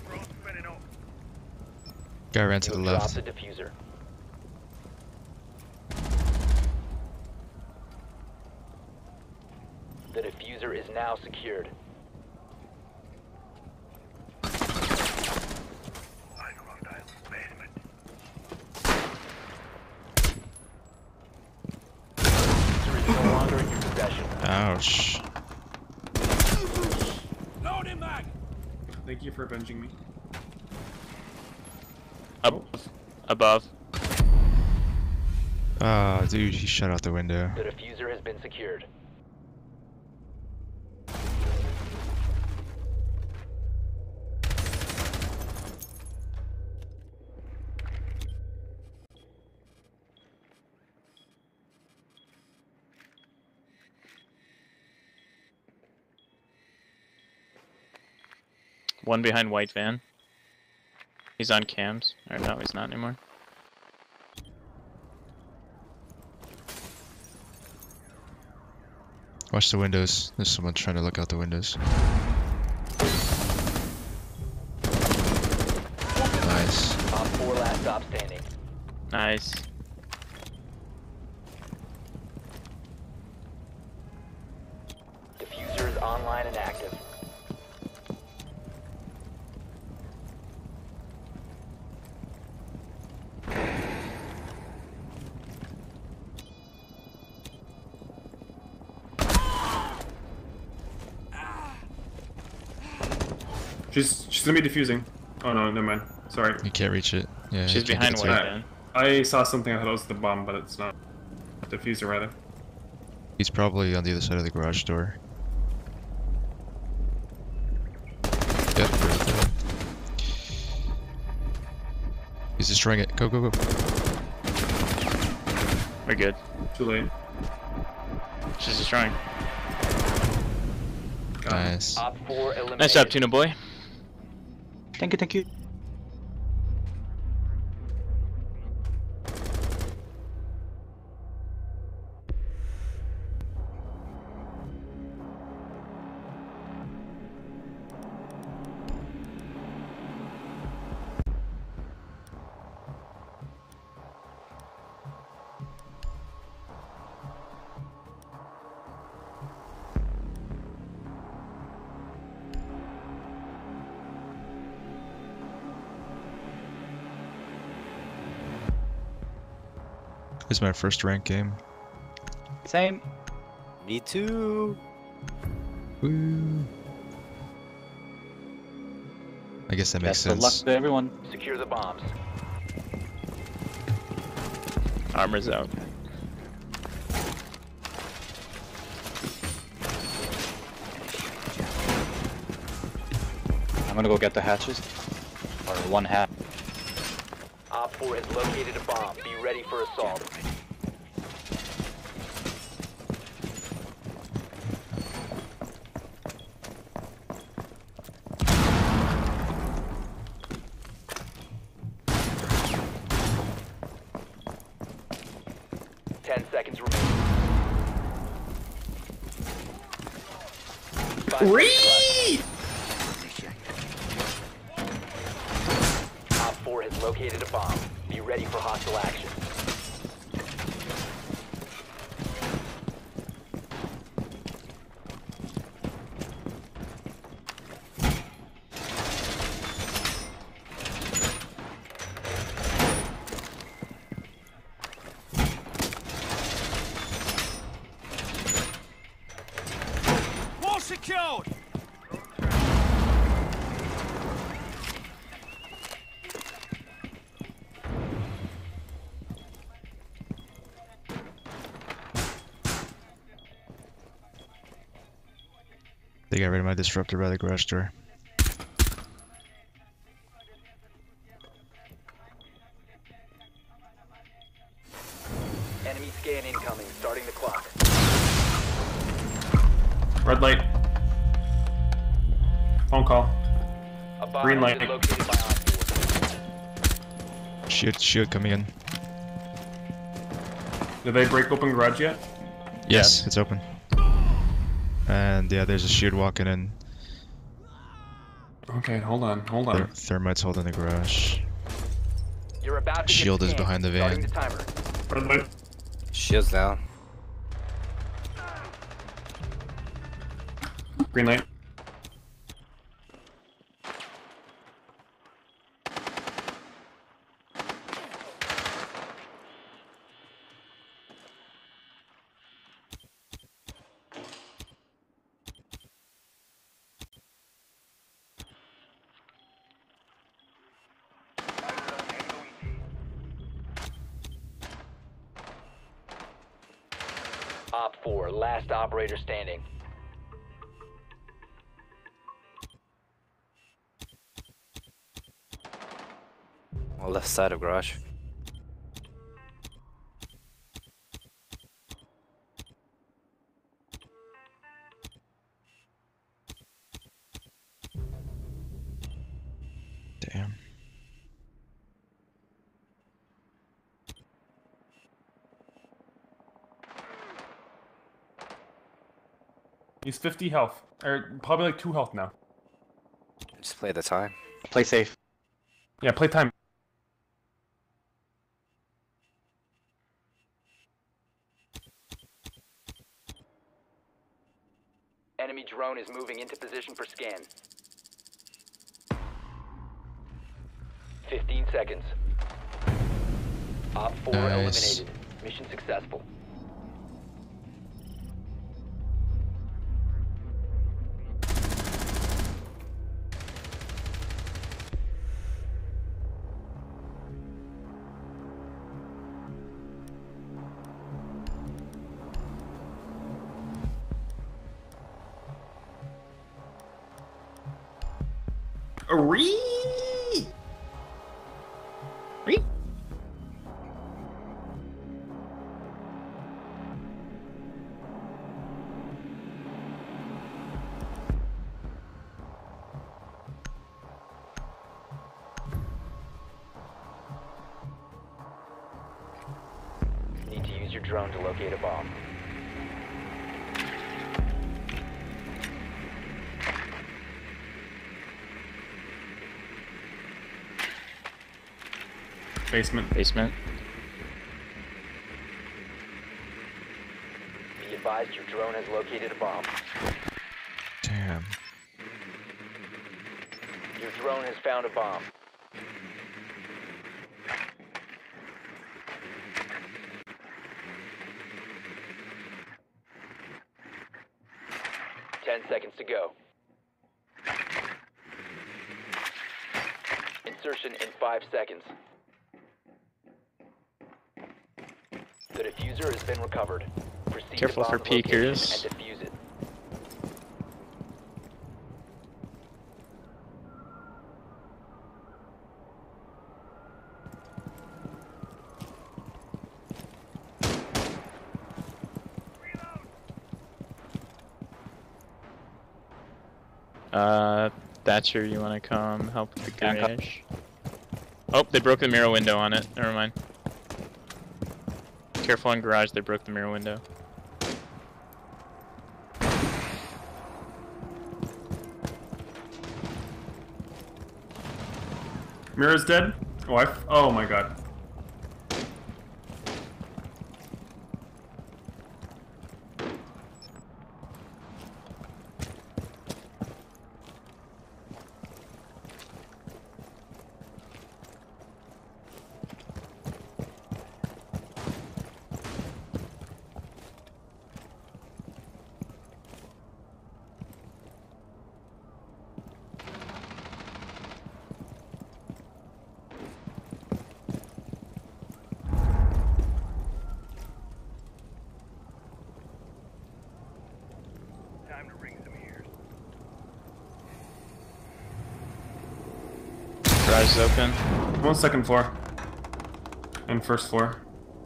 Guy ran to the Drop left. the diffuser. The diffuser is now secured. Ouch. Loading mag. Thank you for avenging me. Above. Ah, dude, he shot out the window. The diffuser has been secured. One behind white van. He's on cams. Or no, he's not anymore. Watch the windows. There's someone trying to look out the windows. Nice. Op 4 last stop standing. Nice. Diffuser is online and active. She's gonna be defusing. Oh no, never mind. Sorry. You can't reach it. Yeah. She's you can't behind get to white it. van. I saw something. I thought it was the bomb, but it's not. Diffuser rather. He's probably on the other side of the garage door. Yep, right there. He's destroying it. Go, go, go. We're good. Too late. She's destroying. Nice. Op 4 eliminated. Nice job, Tuna Boy. Thank you, thank you. This is my first rank game. Same. Me too. Woo. I guess that makes Best of luck sense. to everyone. Secure the bombs. Armor's out. I'm gonna go get the hatches. Or one hat. Op 4 has located a bomb. Be ready for assault. Seconds remaining. 5 seconds left. Op 4 has located a bomb. Be ready for hostile action. Wall secured. They got rid of my disruptor by the garage door. Enemy scan incoming. Starting the clock. Red light. Phone call. A bomb Green has light. been located by Op 4. Shield coming in. Did they break open garage yet? Yes, it's open. And yeah, there's a shield walking in. Okay, hold on, hold on. Thermite's holding the garage. You're about to Shield get is scanned. behind the Starting van. the timer. Red light. Shield's down. Green light. 4, last operator standing. On left side of garage. Damn. He's 50 health. Or probably like 2 health now. Just play the time. Play safe. Yeah, play time. Enemy drone is moving into position for scan. 15 seconds. Op 4 Nice. eliminated. Mission successful. Need to use your drone to locate a bomb. Basement. Basement. Be advised your drone has located a bomb. Damn. Your drone has found a bomb. Ten seconds to go. Insertion in 5 seconds. The diffuser has been recovered. Proceed Careful to for bomb location peekers. and defuse it. Thatcher, you want to come help with the Can I garage? Oh, they broke the mirror window on it. Never mind. Careful on garage, they broke the mirror window. Mirror's dead? Oh my god. Garage is open. I'm on second floor. And first floor.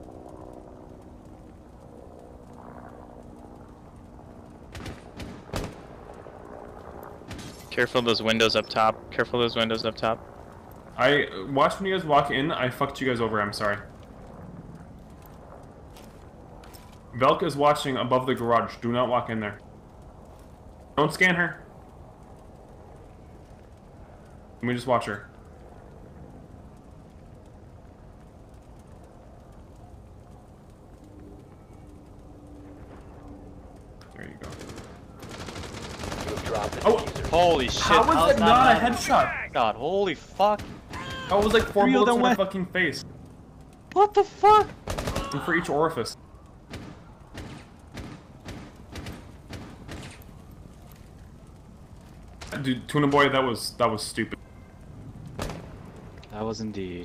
Careful those windows up top. Careful those windows up top. I watched when you guys walk in. I fucked you guys over. I'm sorry. Velk is watching above the garage. Do not walk in there. Don't scan her. Let me just watch her. There you go. You have dropped the Oh! diffuser. Holy shit. How was that not a headshot? God, holy fuck. That was like 4 Three of bullets them in my went- fucking face. What the fuck? And for each orifice. Dude, Tuna Boy, that was stupid. That was indeed.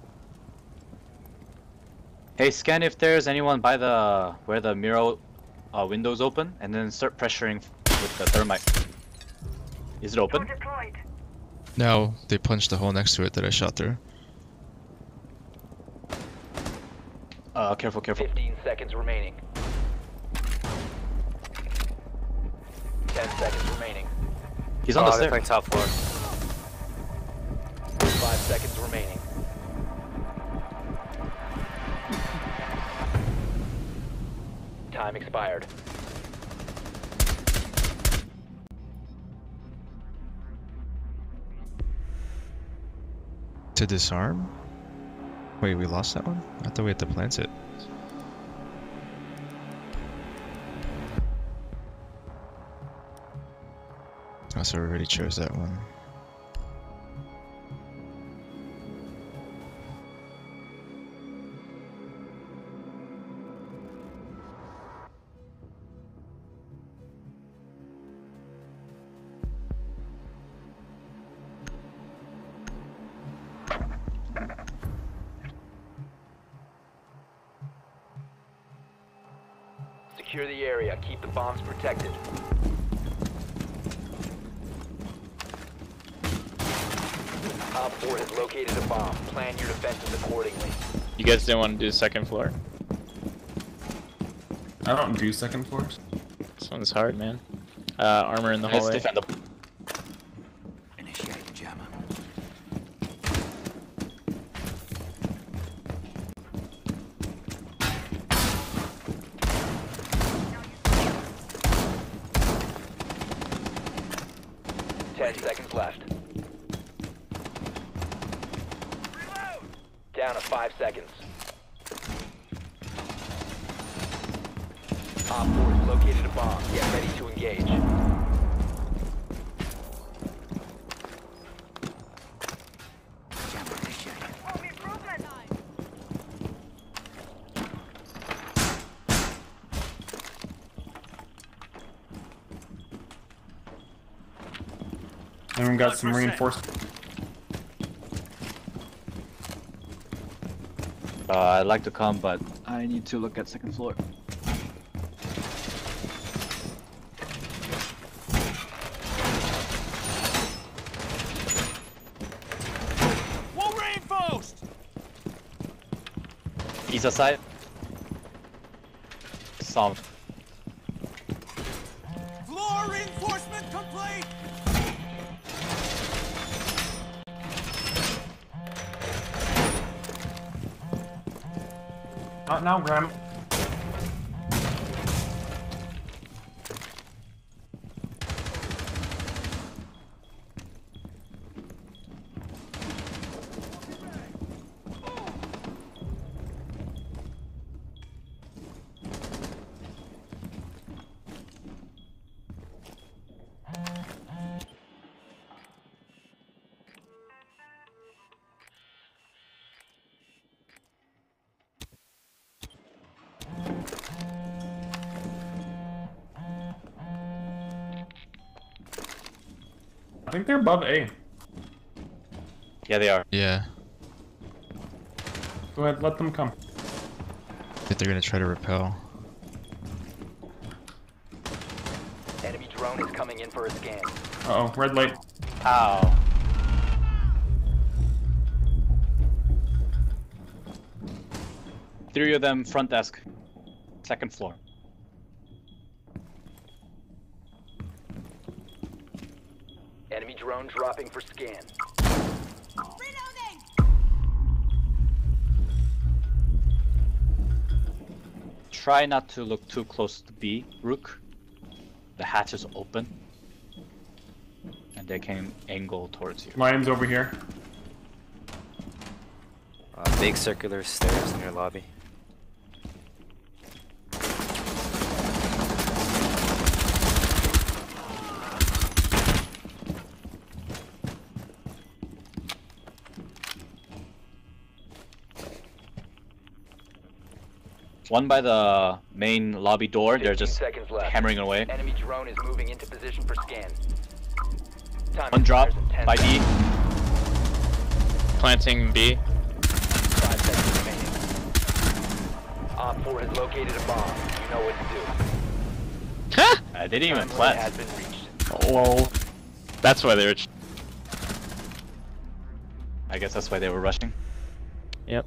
Hey, scan if there's anyone by the where the mural windows open, and then start pressuring with the thermite. Is it open? No, they punched the hole next to it that I shot through. Careful, careful. 15 seconds remaining. 10 seconds remaining. He's on the they're stairs. playing top floor. 5 seconds remaining. Time expired. To disarm? Wait, we lost that one? I thought we had to plant it. Oh, so we already chose that one. Secure the area. Keep the bombs protected. Op 4 has located a bomb. Plan your defenses accordingly. You guys didn't want to do the second floor? I don't do second floors. This one's hard, man. Armor in the Let's hallway. defend the... Initiating jammer. Ten seconds left. Down to 5 seconds. Op 4 has located a bomb. Get ready to engage. Jammer initiated. And we got some reinforcements. I'd like to come, but I need to look at second floor. Wall reinforced! East side. Some. Floor reinforcement complete! Not now, Graham. I think they're above A. Yeah, they are. Yeah. Go ahead, let them come. I think they're gonna try to repel. Enemy drone is coming in for a scan. Uh-oh, red light. Ow. Three of them front desk. Second floor. Enemy drone dropping for scan. Try not to look too close to B, Rook. The hatch is open. And they can angle towards you. Lion's over here. Big circular stairs in your lobby. One by the main lobby door, they're 15 just seconds left. hammering away. Enemy drone is moving into position for scan. Time One drop expires in 10 by B. seconds. Planting B. 5 seconds remaining. Op 4 has located a bomb. You know what to do. I didn't even Convoy plant. has been reached. Lol. That's why they were. I guess that's why they were rushing. Yep.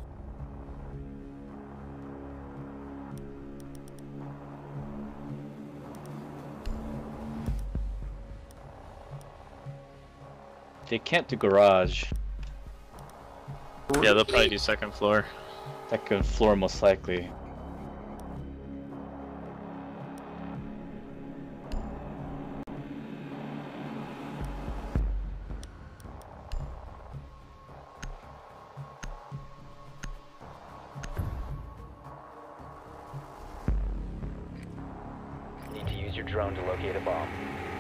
They can't do garage. Yeah, they'll probably do second floor. Second floor most likely. Need to use your drone to locate a bomb.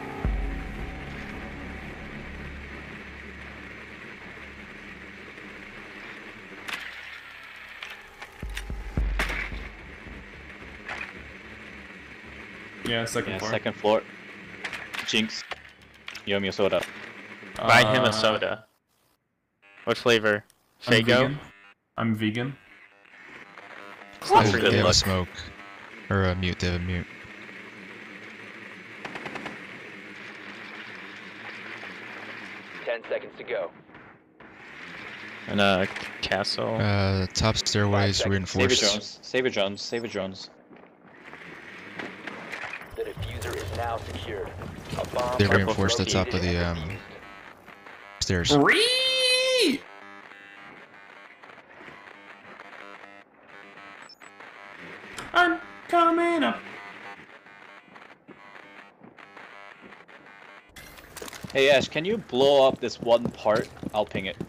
Yeah, second floor. Second floor. Jinx. You owe me a soda. Buy him a soda. What flavor? I'm Fago? vegan. I'm vegan. Not They for good have a luck. smoke. Or a mute, they have a mute. Seconds to go. And a castle. Top stairways seconds. reinforced. Save your drones. Save your drones. The diffuser is now secured. A bomb They must be reinforced the top of located the and defused. stairs. Ree! I'm coming up. Hey Ash, can you blow up this one part? I'll ping it.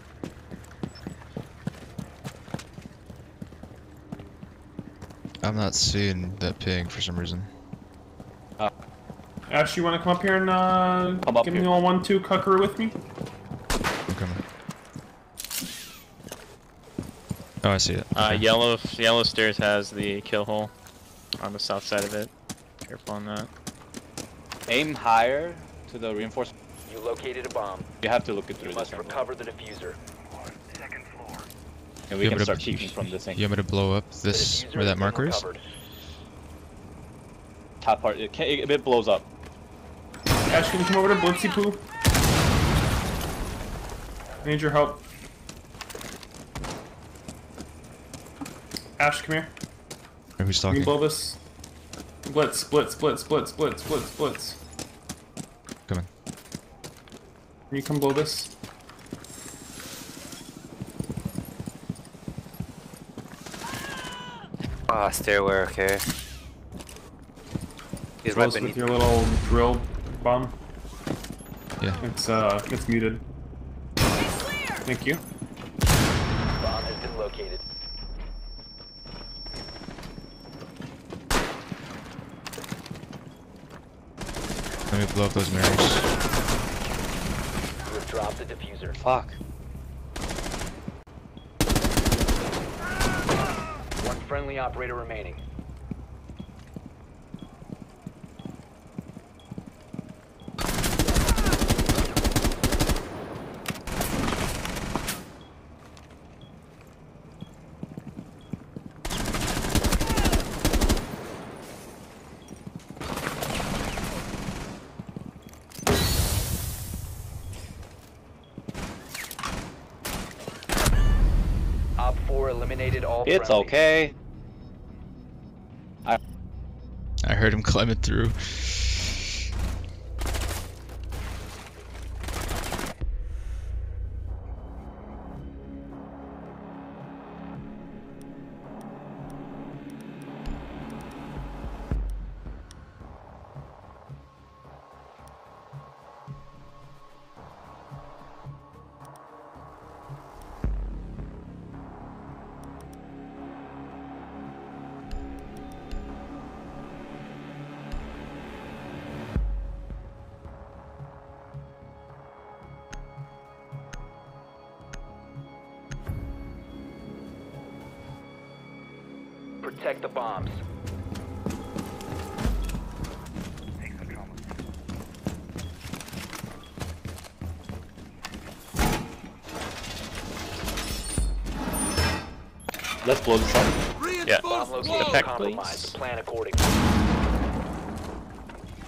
I'm not seeing that ping for some reason. Ash, you want to come up here and Come up give me here. a 1-2 cuckery with me? I'm coming. Oh, I see it. Okay. Yellow stairs has the kill hole on the south side of it. Careful on that. Aim higher to the reinforcement. You located a bomb. You have to look it You through must this. recover the diffuser. And we You can want me start to- peeking from this thing. You want me to blow up The this, diffuser where has that been marker is? recovered. Top part, it blows up. Ash, can you come over to Blitzy Poo? I need your help. Ash, come here. Or who's Can you talking? blow this? Blitz, blitz, blitz, blitz, blitz, blitz, blitz. Coming. Can you come blow this? Ah, stairway, okay. He's right Close with beneath. your little drill bomb. Yeah. It's muted. Thank you. Bomb has been located. Let me blow up those mirrors. You have dropped the diffuser. Fuck. One friendly operator remaining. Op 4 eliminated all It's friendlies. okay. I heard him climbing through. Protect the bombs. Let's blow this up. Yeah. Bomb location Detect, compromised. please. Plan accordingly.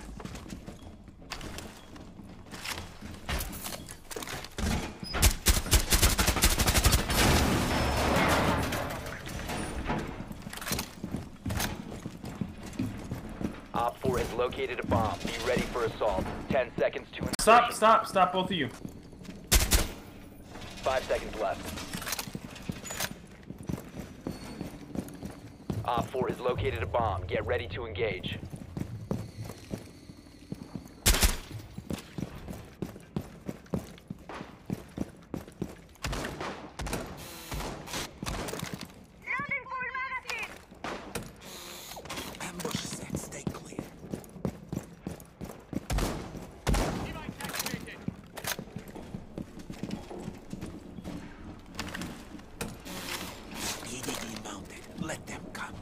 located a bomb. Be ready for assault. 10 seconds to insertion. Stop, both of you. 5 seconds left. Op 4 has located a bomb. Get ready to engage. Ambush set. Stay clear. Speedily mounted. Let them come.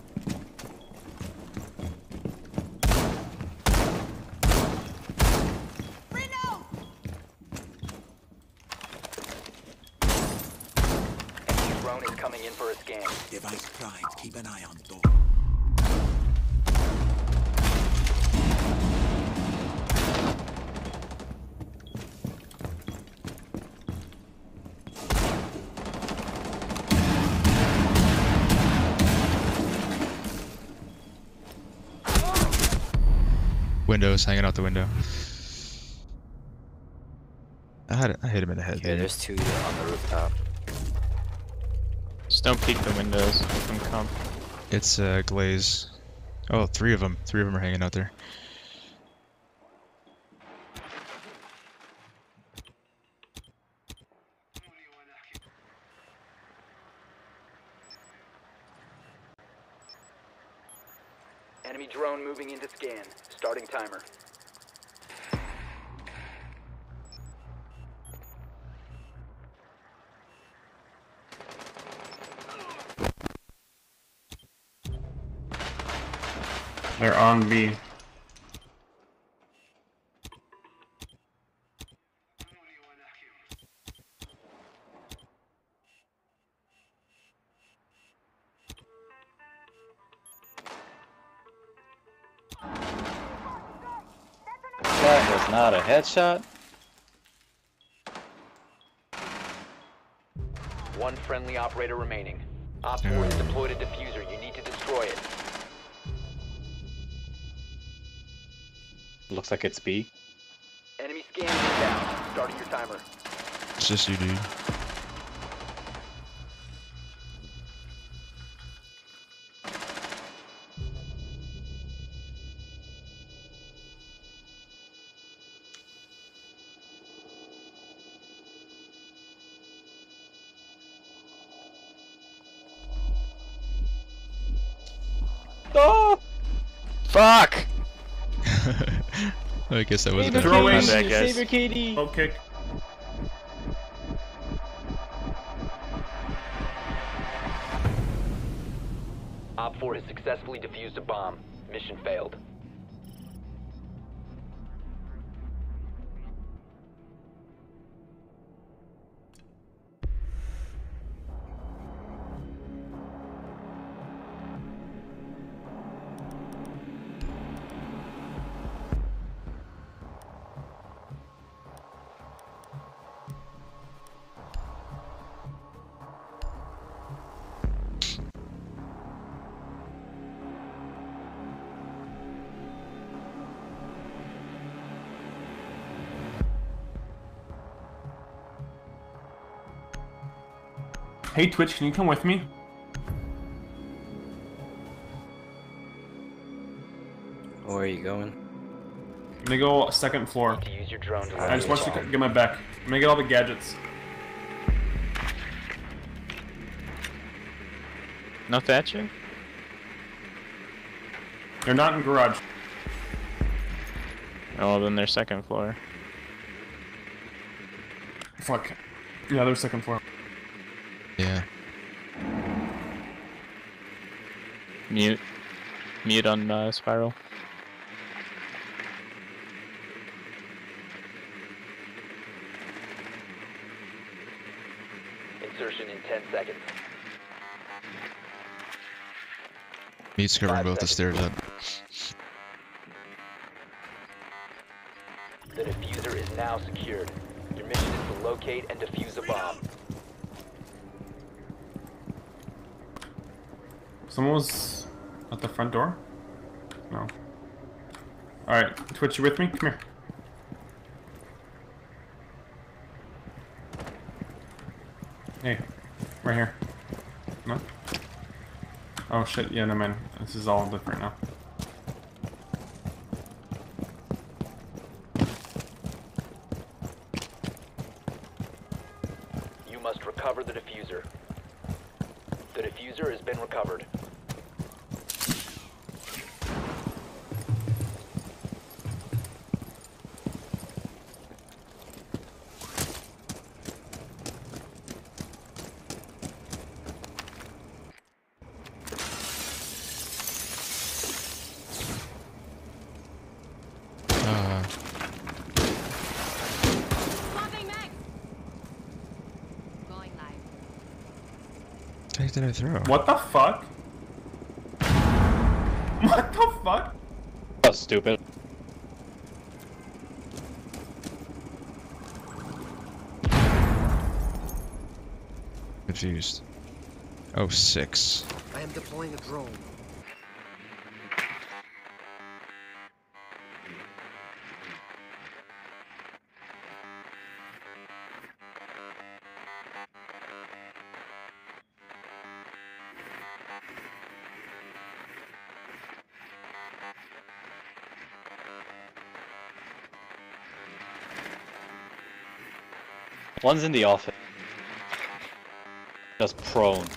Enemy drone is coming in for a scan. Device primed. Keep an eye on door. Windows, hanging out the window. I hit him in the head. Okay, dude. there's 2 on the rooftop. Just don't peek the windows. Let them come. It's glaze. Oh, 3 of them. 3 of them are hanging out there. Enemy drone moving into scan. Starting timer. They're on B. That was not a headshot. One friendly operator remaining. Op 4 has deployed a diffuser. You need to destroy it. Looks like it's B. Enemy scan is down. Starting your timer. It's just you, dude. Oh! Fuck! I guess that was a Save bad your Throwing. choice. KD, Bad guys. save your KD. Low kick. Op 4 has successfully defused a bomb. Mission failed. Hey Twitch, can you come with me? Where are you going? I'm gonna go 2nd floor. To use your drone to I just want you locate to a get my back. I'm gonna get all the gadgets. No Thatcher? They're not in garage. Oh, then they're 2nd floor. Fuck. Yeah, they're 2nd floor. Yeah. Mute. Mute on Spiral. Insertion in 10 seconds. Meat's covering 5 both the seconds. stairs up. The diffuser is now secured. Your mission is to locate and defuse a bomb. Someone was at the front door? No. Alright, Twitch, you with me? Come here. Hey, right here. No? Oh shit, yeah, no man. This is all different now. You must recover the diffuser. The diffuser has been recovered. What did I throw? What the fuck? What the fuck? That was stupid. Confused. Oh, 6. I am deploying a drone. One's in the office. Just prone.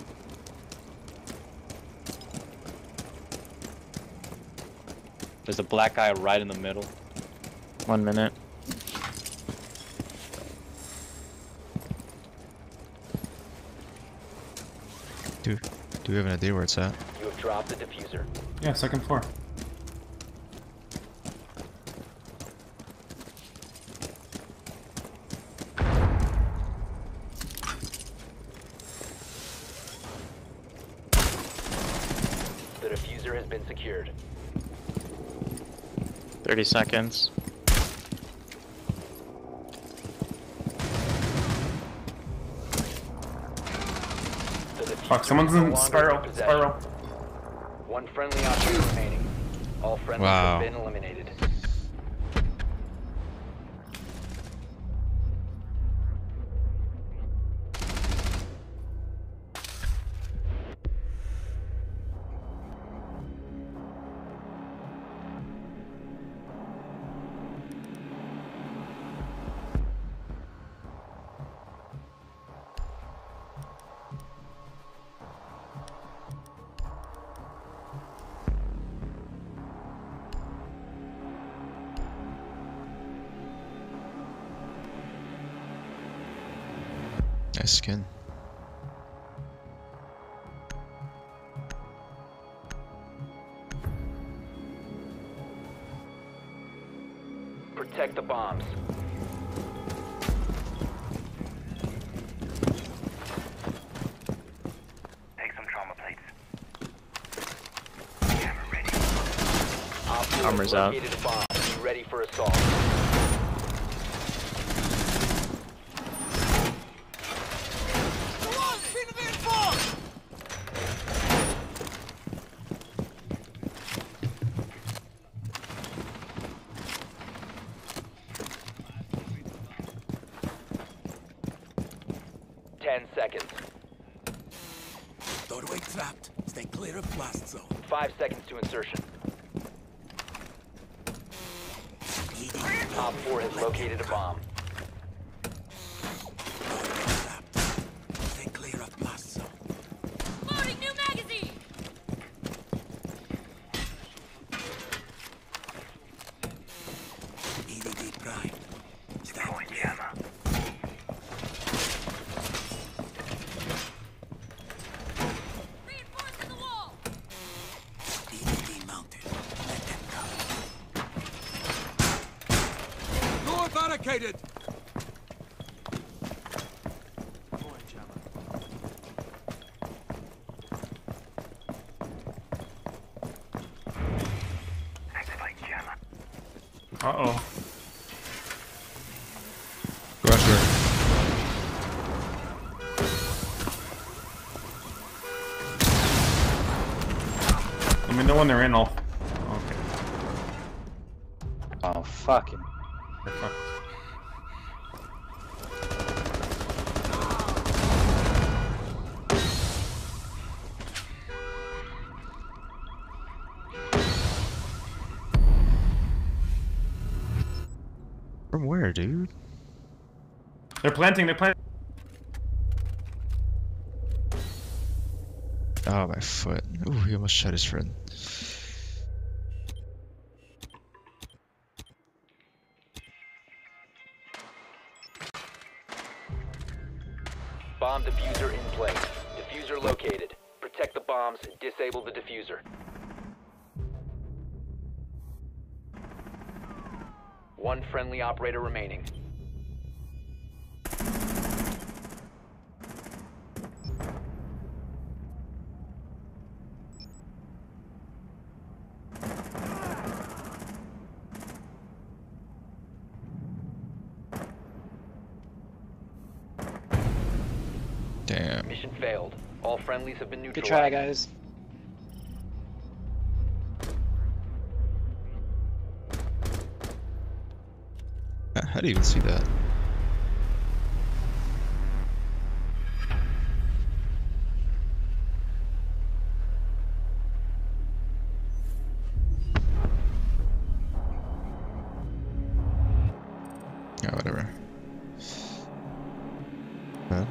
There's a black guy right in the middle. 1 minute. Do we have an idea where it's at? You have dropped the diffuser. Yeah, second floor. The diffuser has been secured. 30 seconds. Fuck, someone's in spiral. Spiral. One friendly operator remaining. All friendlies Wow. have been eliminated. Nice skin. Protect the bombs. Take some trauma plates. Op 4 Armor's has out. located a bomb. Be ready for assault. Reinforced! 10 seconds. Doorway trapped. Stay clear of blast zone. 5 seconds to insertion. Op 4 has located a bomb. Doorway trapped. Stay clear of blast zone. Loading new magazine! EDD prime. Stand clear. Reinforcing the wall! EDD mounted. Let them go. Door barricaded! Activate jammer. Uh-oh. Garage door. Let me know when they're in. I'll... Okay. Oh, fucking. You're fucked. From where, dude? They're planting, they're planting. Oh, my foot. Ooh, he almost shot his friend. Bomb diffuser in place. Diffuser located. Protect the bombs. Disable the diffuser. One friendly operator remaining. Damn. Mission failed. All friendlies have been Good neutralized. try, guys. How do you even see that? Yeah, whatever. Huh?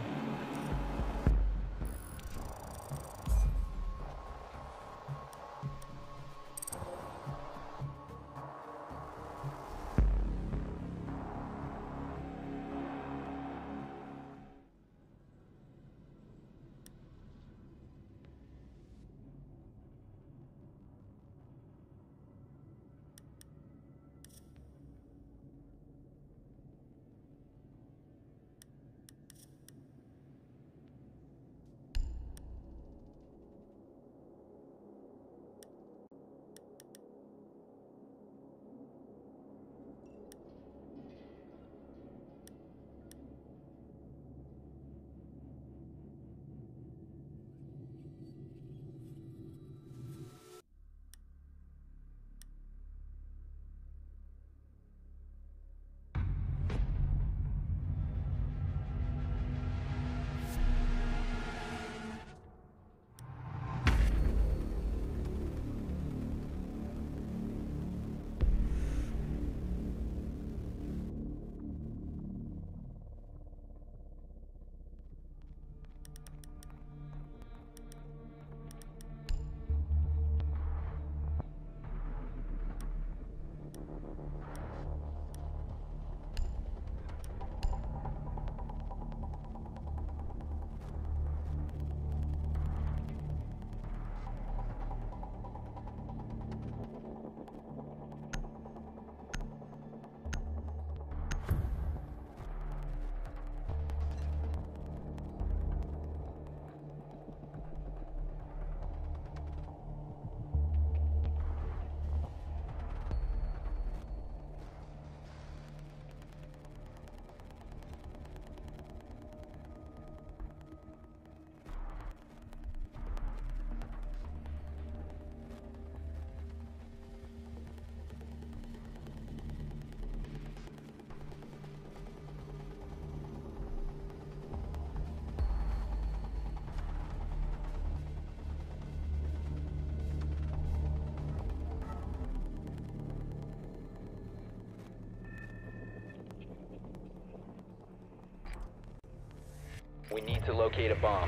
We need to locate a bomb.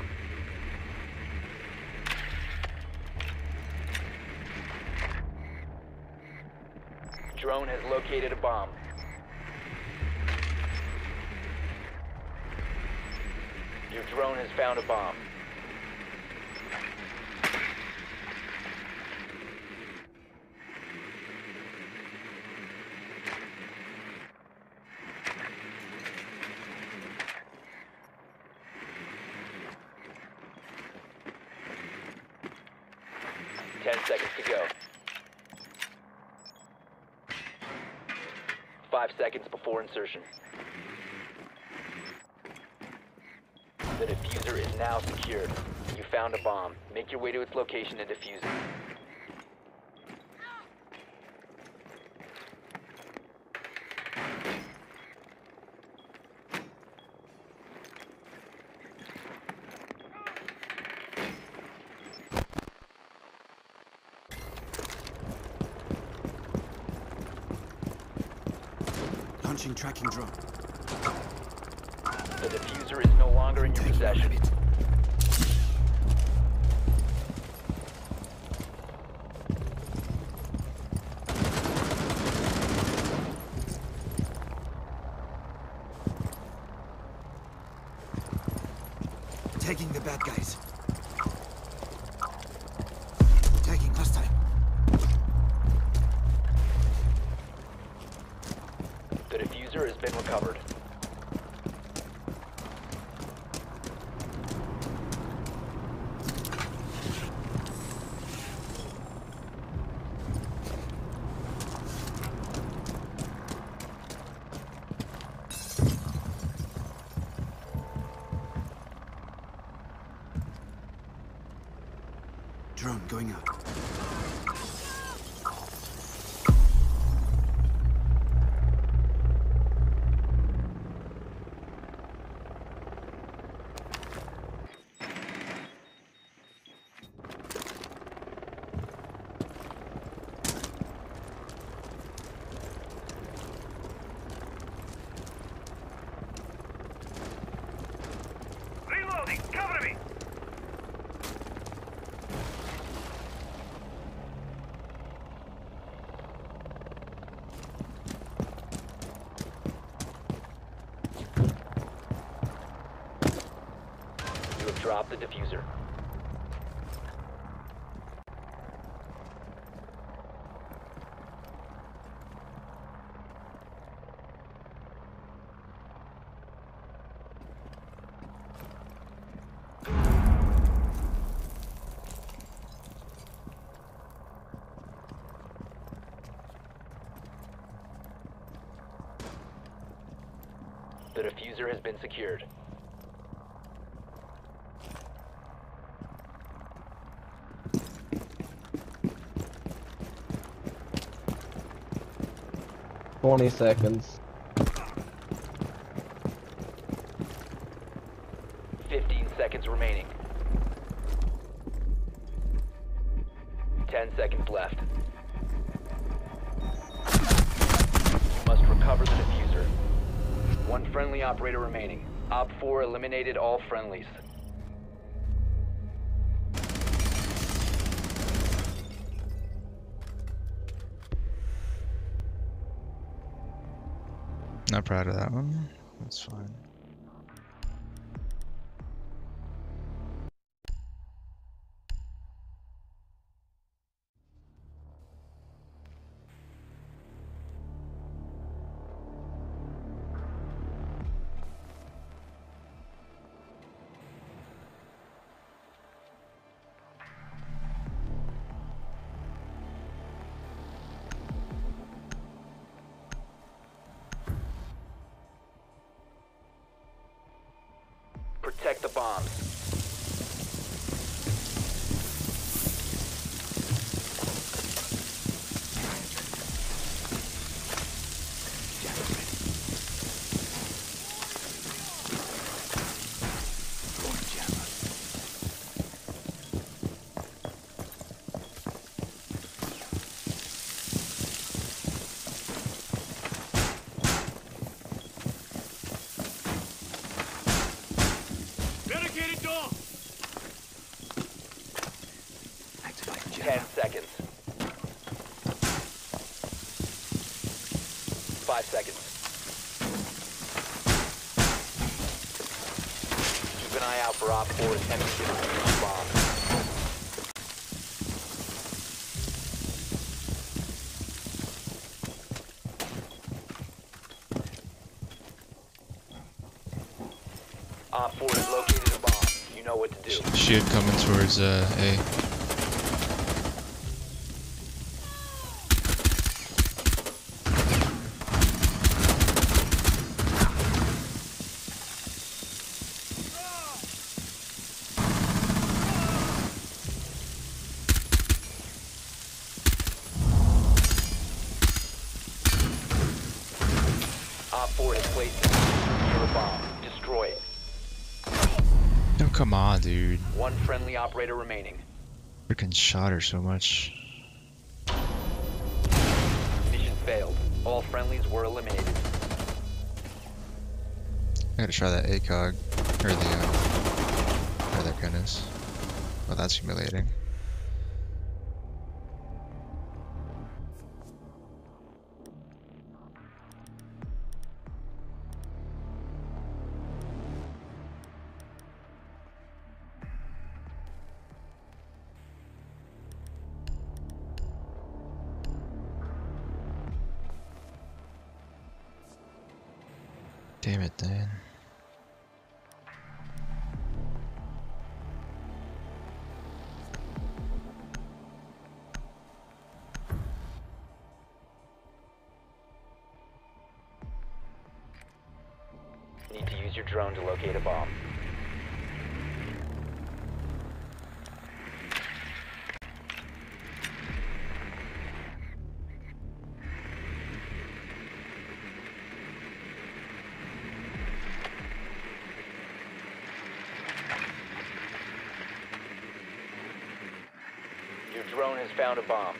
Drone has located a bomb. Your drone has found a bomb. Seconds to go. 5 seconds before insertion. The diffuser is now secured. You found a bomb. Make your way to its location and defuse it. Launching tracking drone. The diffuser is no longer in your possession. Tagging the bad guys. Tagging hostile. The diffuser has been recovered. Drone going out. Reloading! Cover me! You have dropped the diffuser. The diffuser has been secured. Seconds. 15 seconds remaining. 10 seconds left. You must recover the diffuser. One friendly operator remaining. Op 4 eliminated all friendlies. Not proud of that one. That's fine. Protect the bombs. Barricaded door! 10 seconds. 5 seconds. Keep an eye out for Op 4 attempting to defuse the bomb. Op 4 has located a bomb. You know what to do. Shield coming towards A. Op 4 has placed a bomb. Destroy it. No, come on, dude. One friendly operator remaining. Freaking shot her so much. Mission failed. All friendlies were eliminated. I gotta try that ACOG. Or the, oh, that goodness. Well, that's humiliating. Damn it, Dan. Need to use your drone to locate a bomb. Your drone has found a bomb.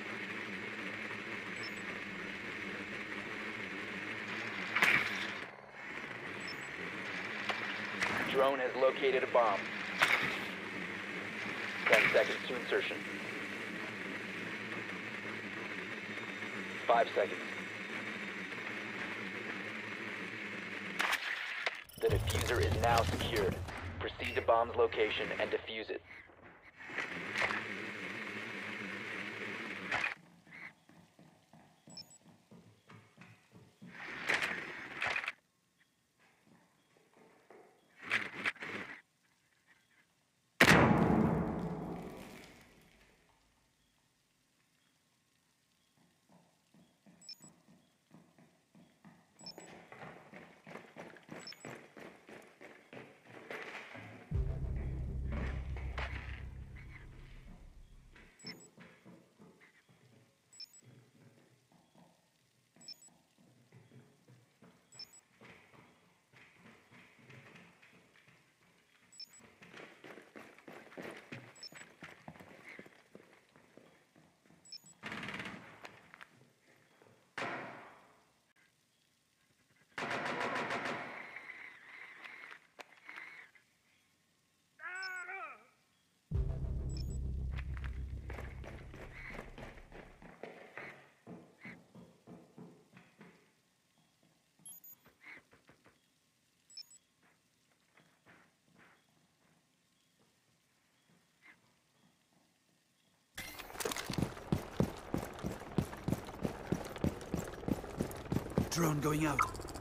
Drone has located a bomb. 10 seconds to insertion. 5 seconds. The diffuser is now secured. Proceed to bomb's location and defuse it. Drone going out.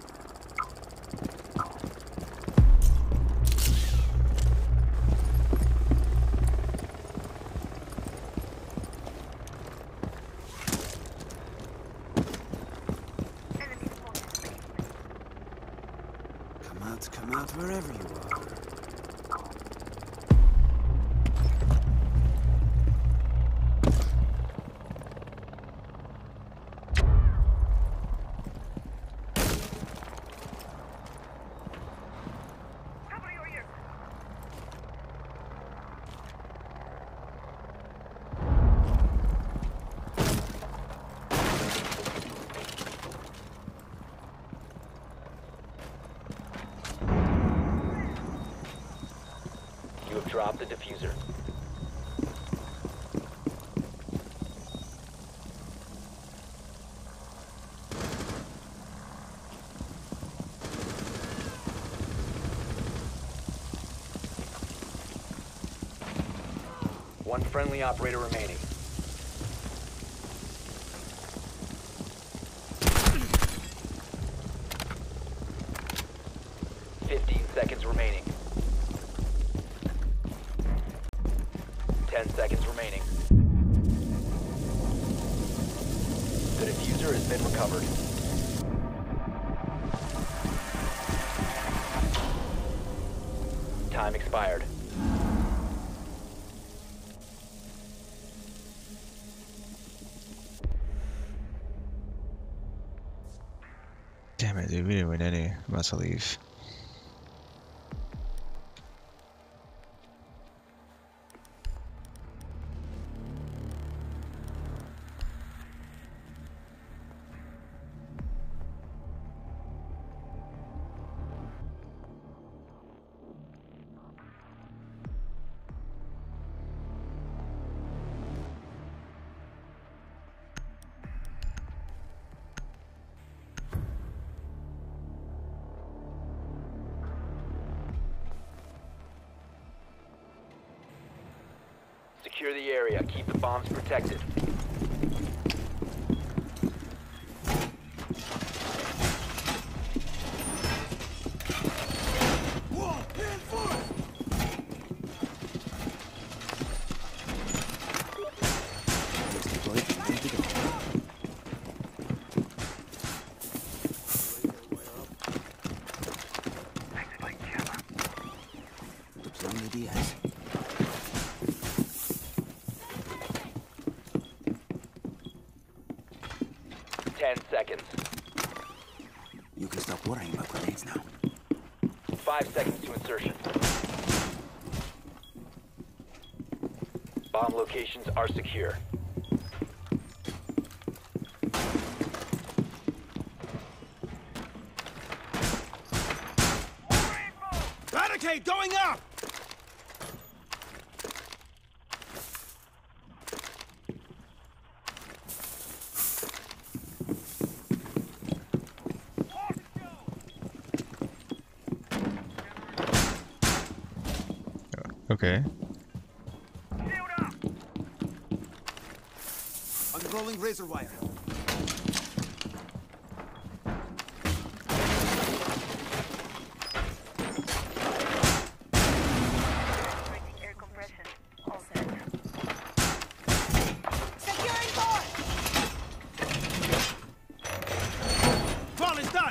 Come out wherever you are. You have dropped the diffuser. One friendly operator remaining. Seconds remaining. 10 seconds remaining. The diffuser has been recovered. Time expired. Damn it, dude, we didn't win any. I'm about to leave. secure the area. Keep the bombs protected. Deploying the DS. 10 seconds. You can stop worrying about grenades now. 5 seconds to insertion. Bomb locations are secure. Barricade going up! Okay. Unrolling razor wire. Ball is done!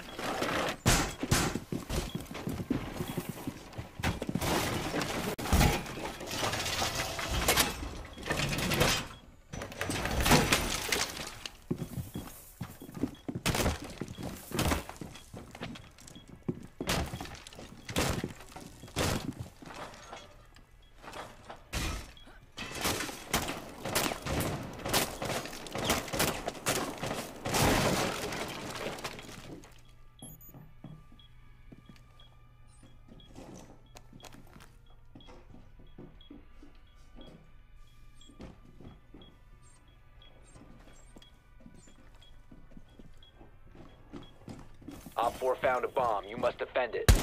Op 4 found a bomb. You must defend it.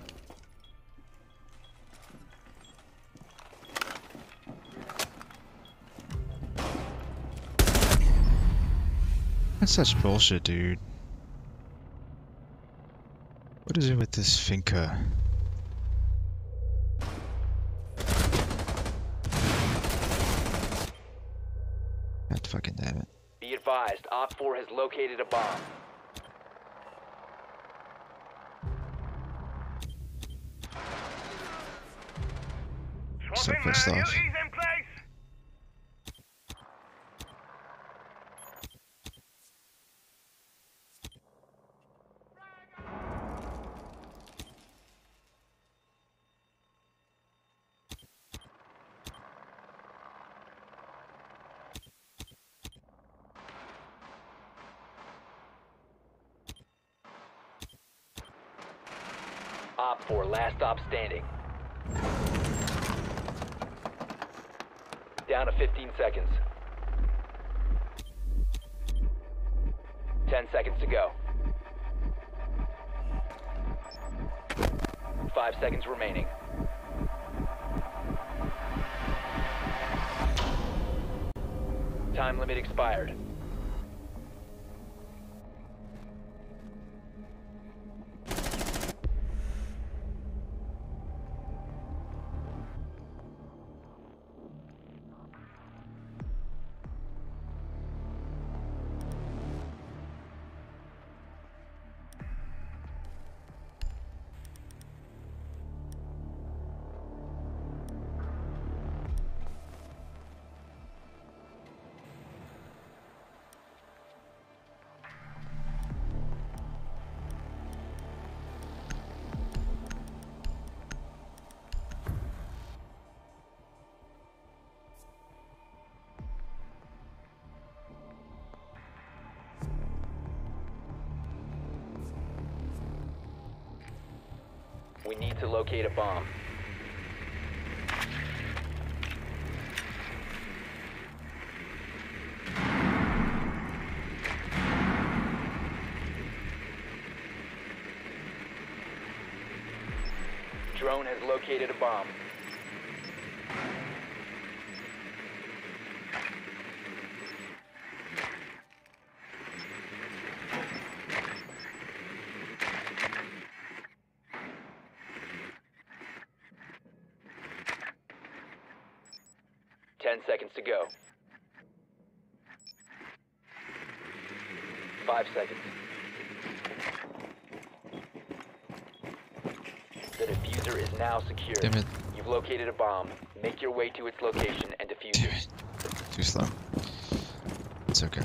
That's such bullshit, dude. What is it with this finca? God fucking damn it. Be advised, Op 4 has located a bomb. So pissed off. Op 4, last stop standing. Down to 15 seconds. 10 seconds to go. 5 seconds remaining. Time limit expired. We need to locate a bomb. Drone has located a bomb. 10 seconds to go. 5 seconds. The diffuser is now secure. Damn it. You've located a bomb. Make your way to its location and defuse Damn it. it. Too slow. It's okay.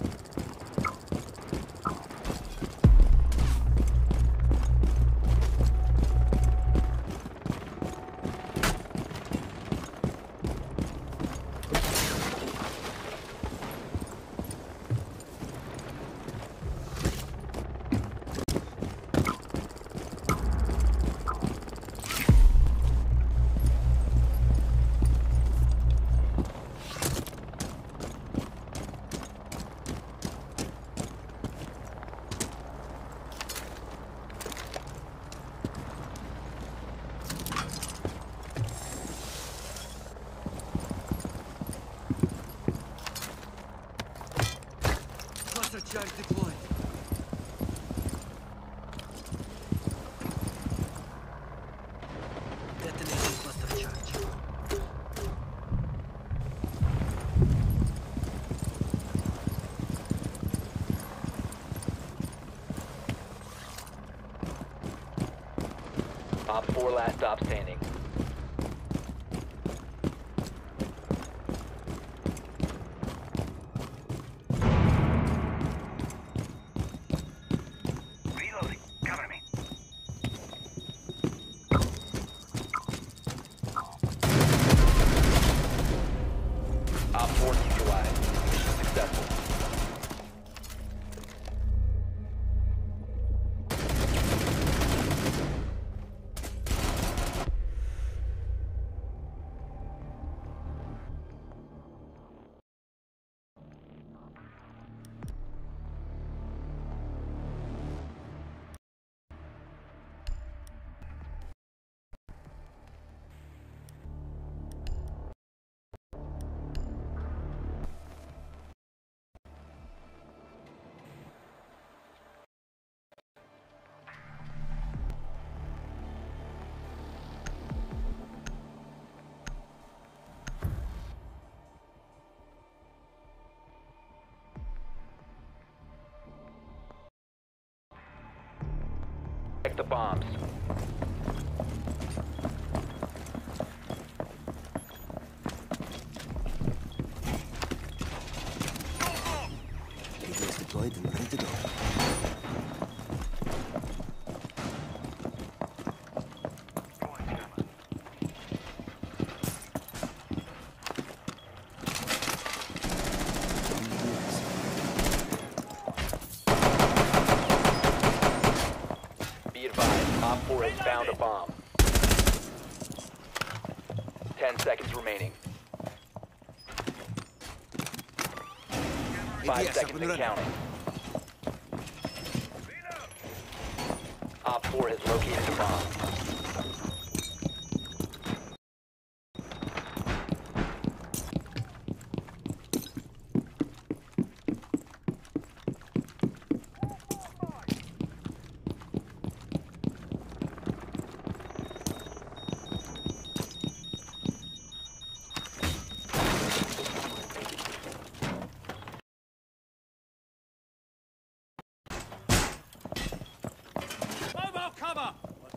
Cluster charge deployed. Detonating cluster charge. Op 4 last stop standing. Reloading. Cover me. Op 4 neutralized. Mission successful. Protect the bombs. Radios deployed and ready to go. Be advised, Op 4 has found a bomb. 10 seconds remaining. 5 ADS up seconds and and running. counting. Op 4 has located a bomb. Mobile cover!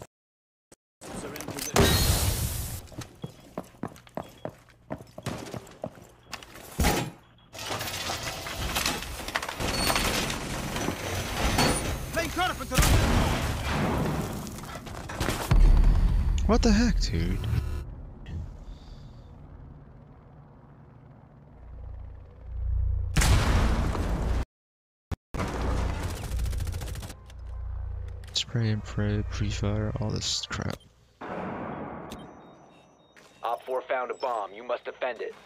Playing caught up into the... What the heck, dude? Spray and pray, pre-fire, all this crap. Op 4 found a bomb. You must defend it.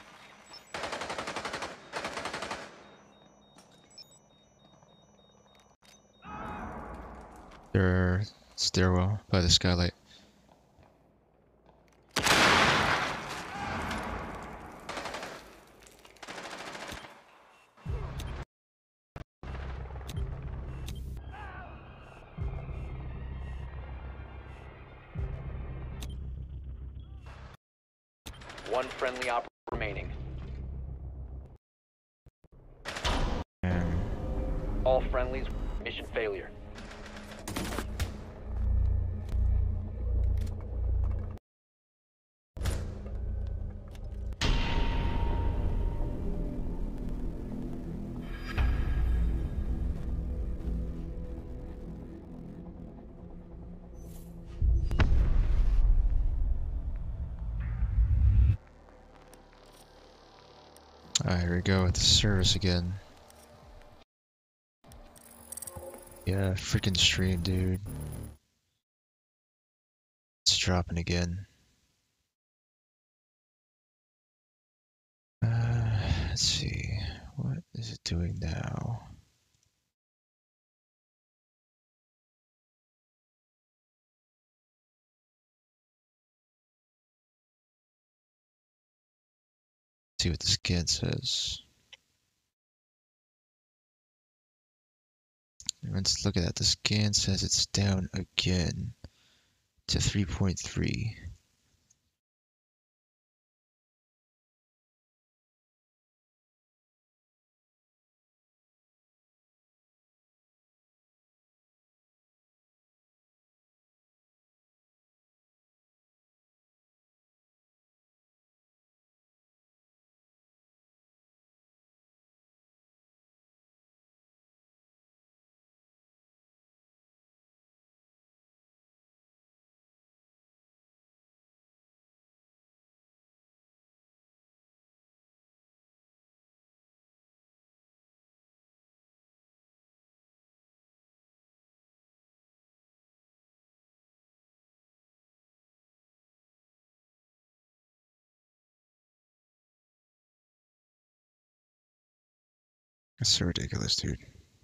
Their stairwell by the skylight. One friendly op remaining. Alright, here we go with the service again. Yeah, freaking stream, dude. It's dropping again. Let's see. What is it doing now? See what the scan says. Let's look at that. The scan says it's down again to 3.3. That's so ridiculous, dude.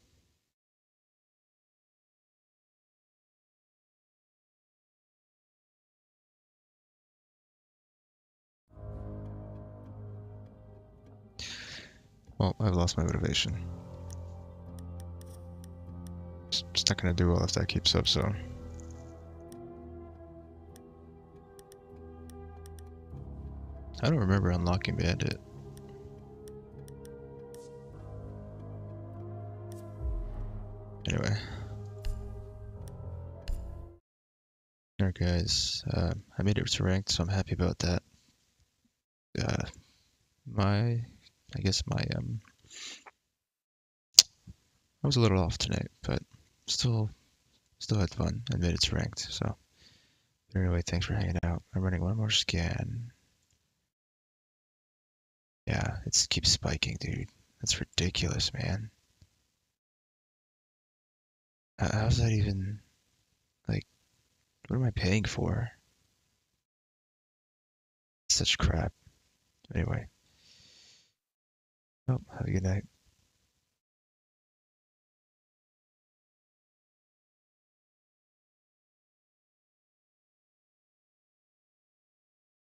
Well, I've lost my motivation. It's not gonna do well if that keeps up, so. I don't remember unlocking Bandit. Anyway. Alright guys, I made it to ranked, so I'm happy about that. I guess my, I was a little off tonight, but still had fun and made it to ranked, so. Anyway, thanks for hanging out. I'm running one more scan. Yeah, it keeps spiking, dude. That's ridiculous, man. How's that even, like, what am I paying for? Such crap. Anyway. Oh, have a good night.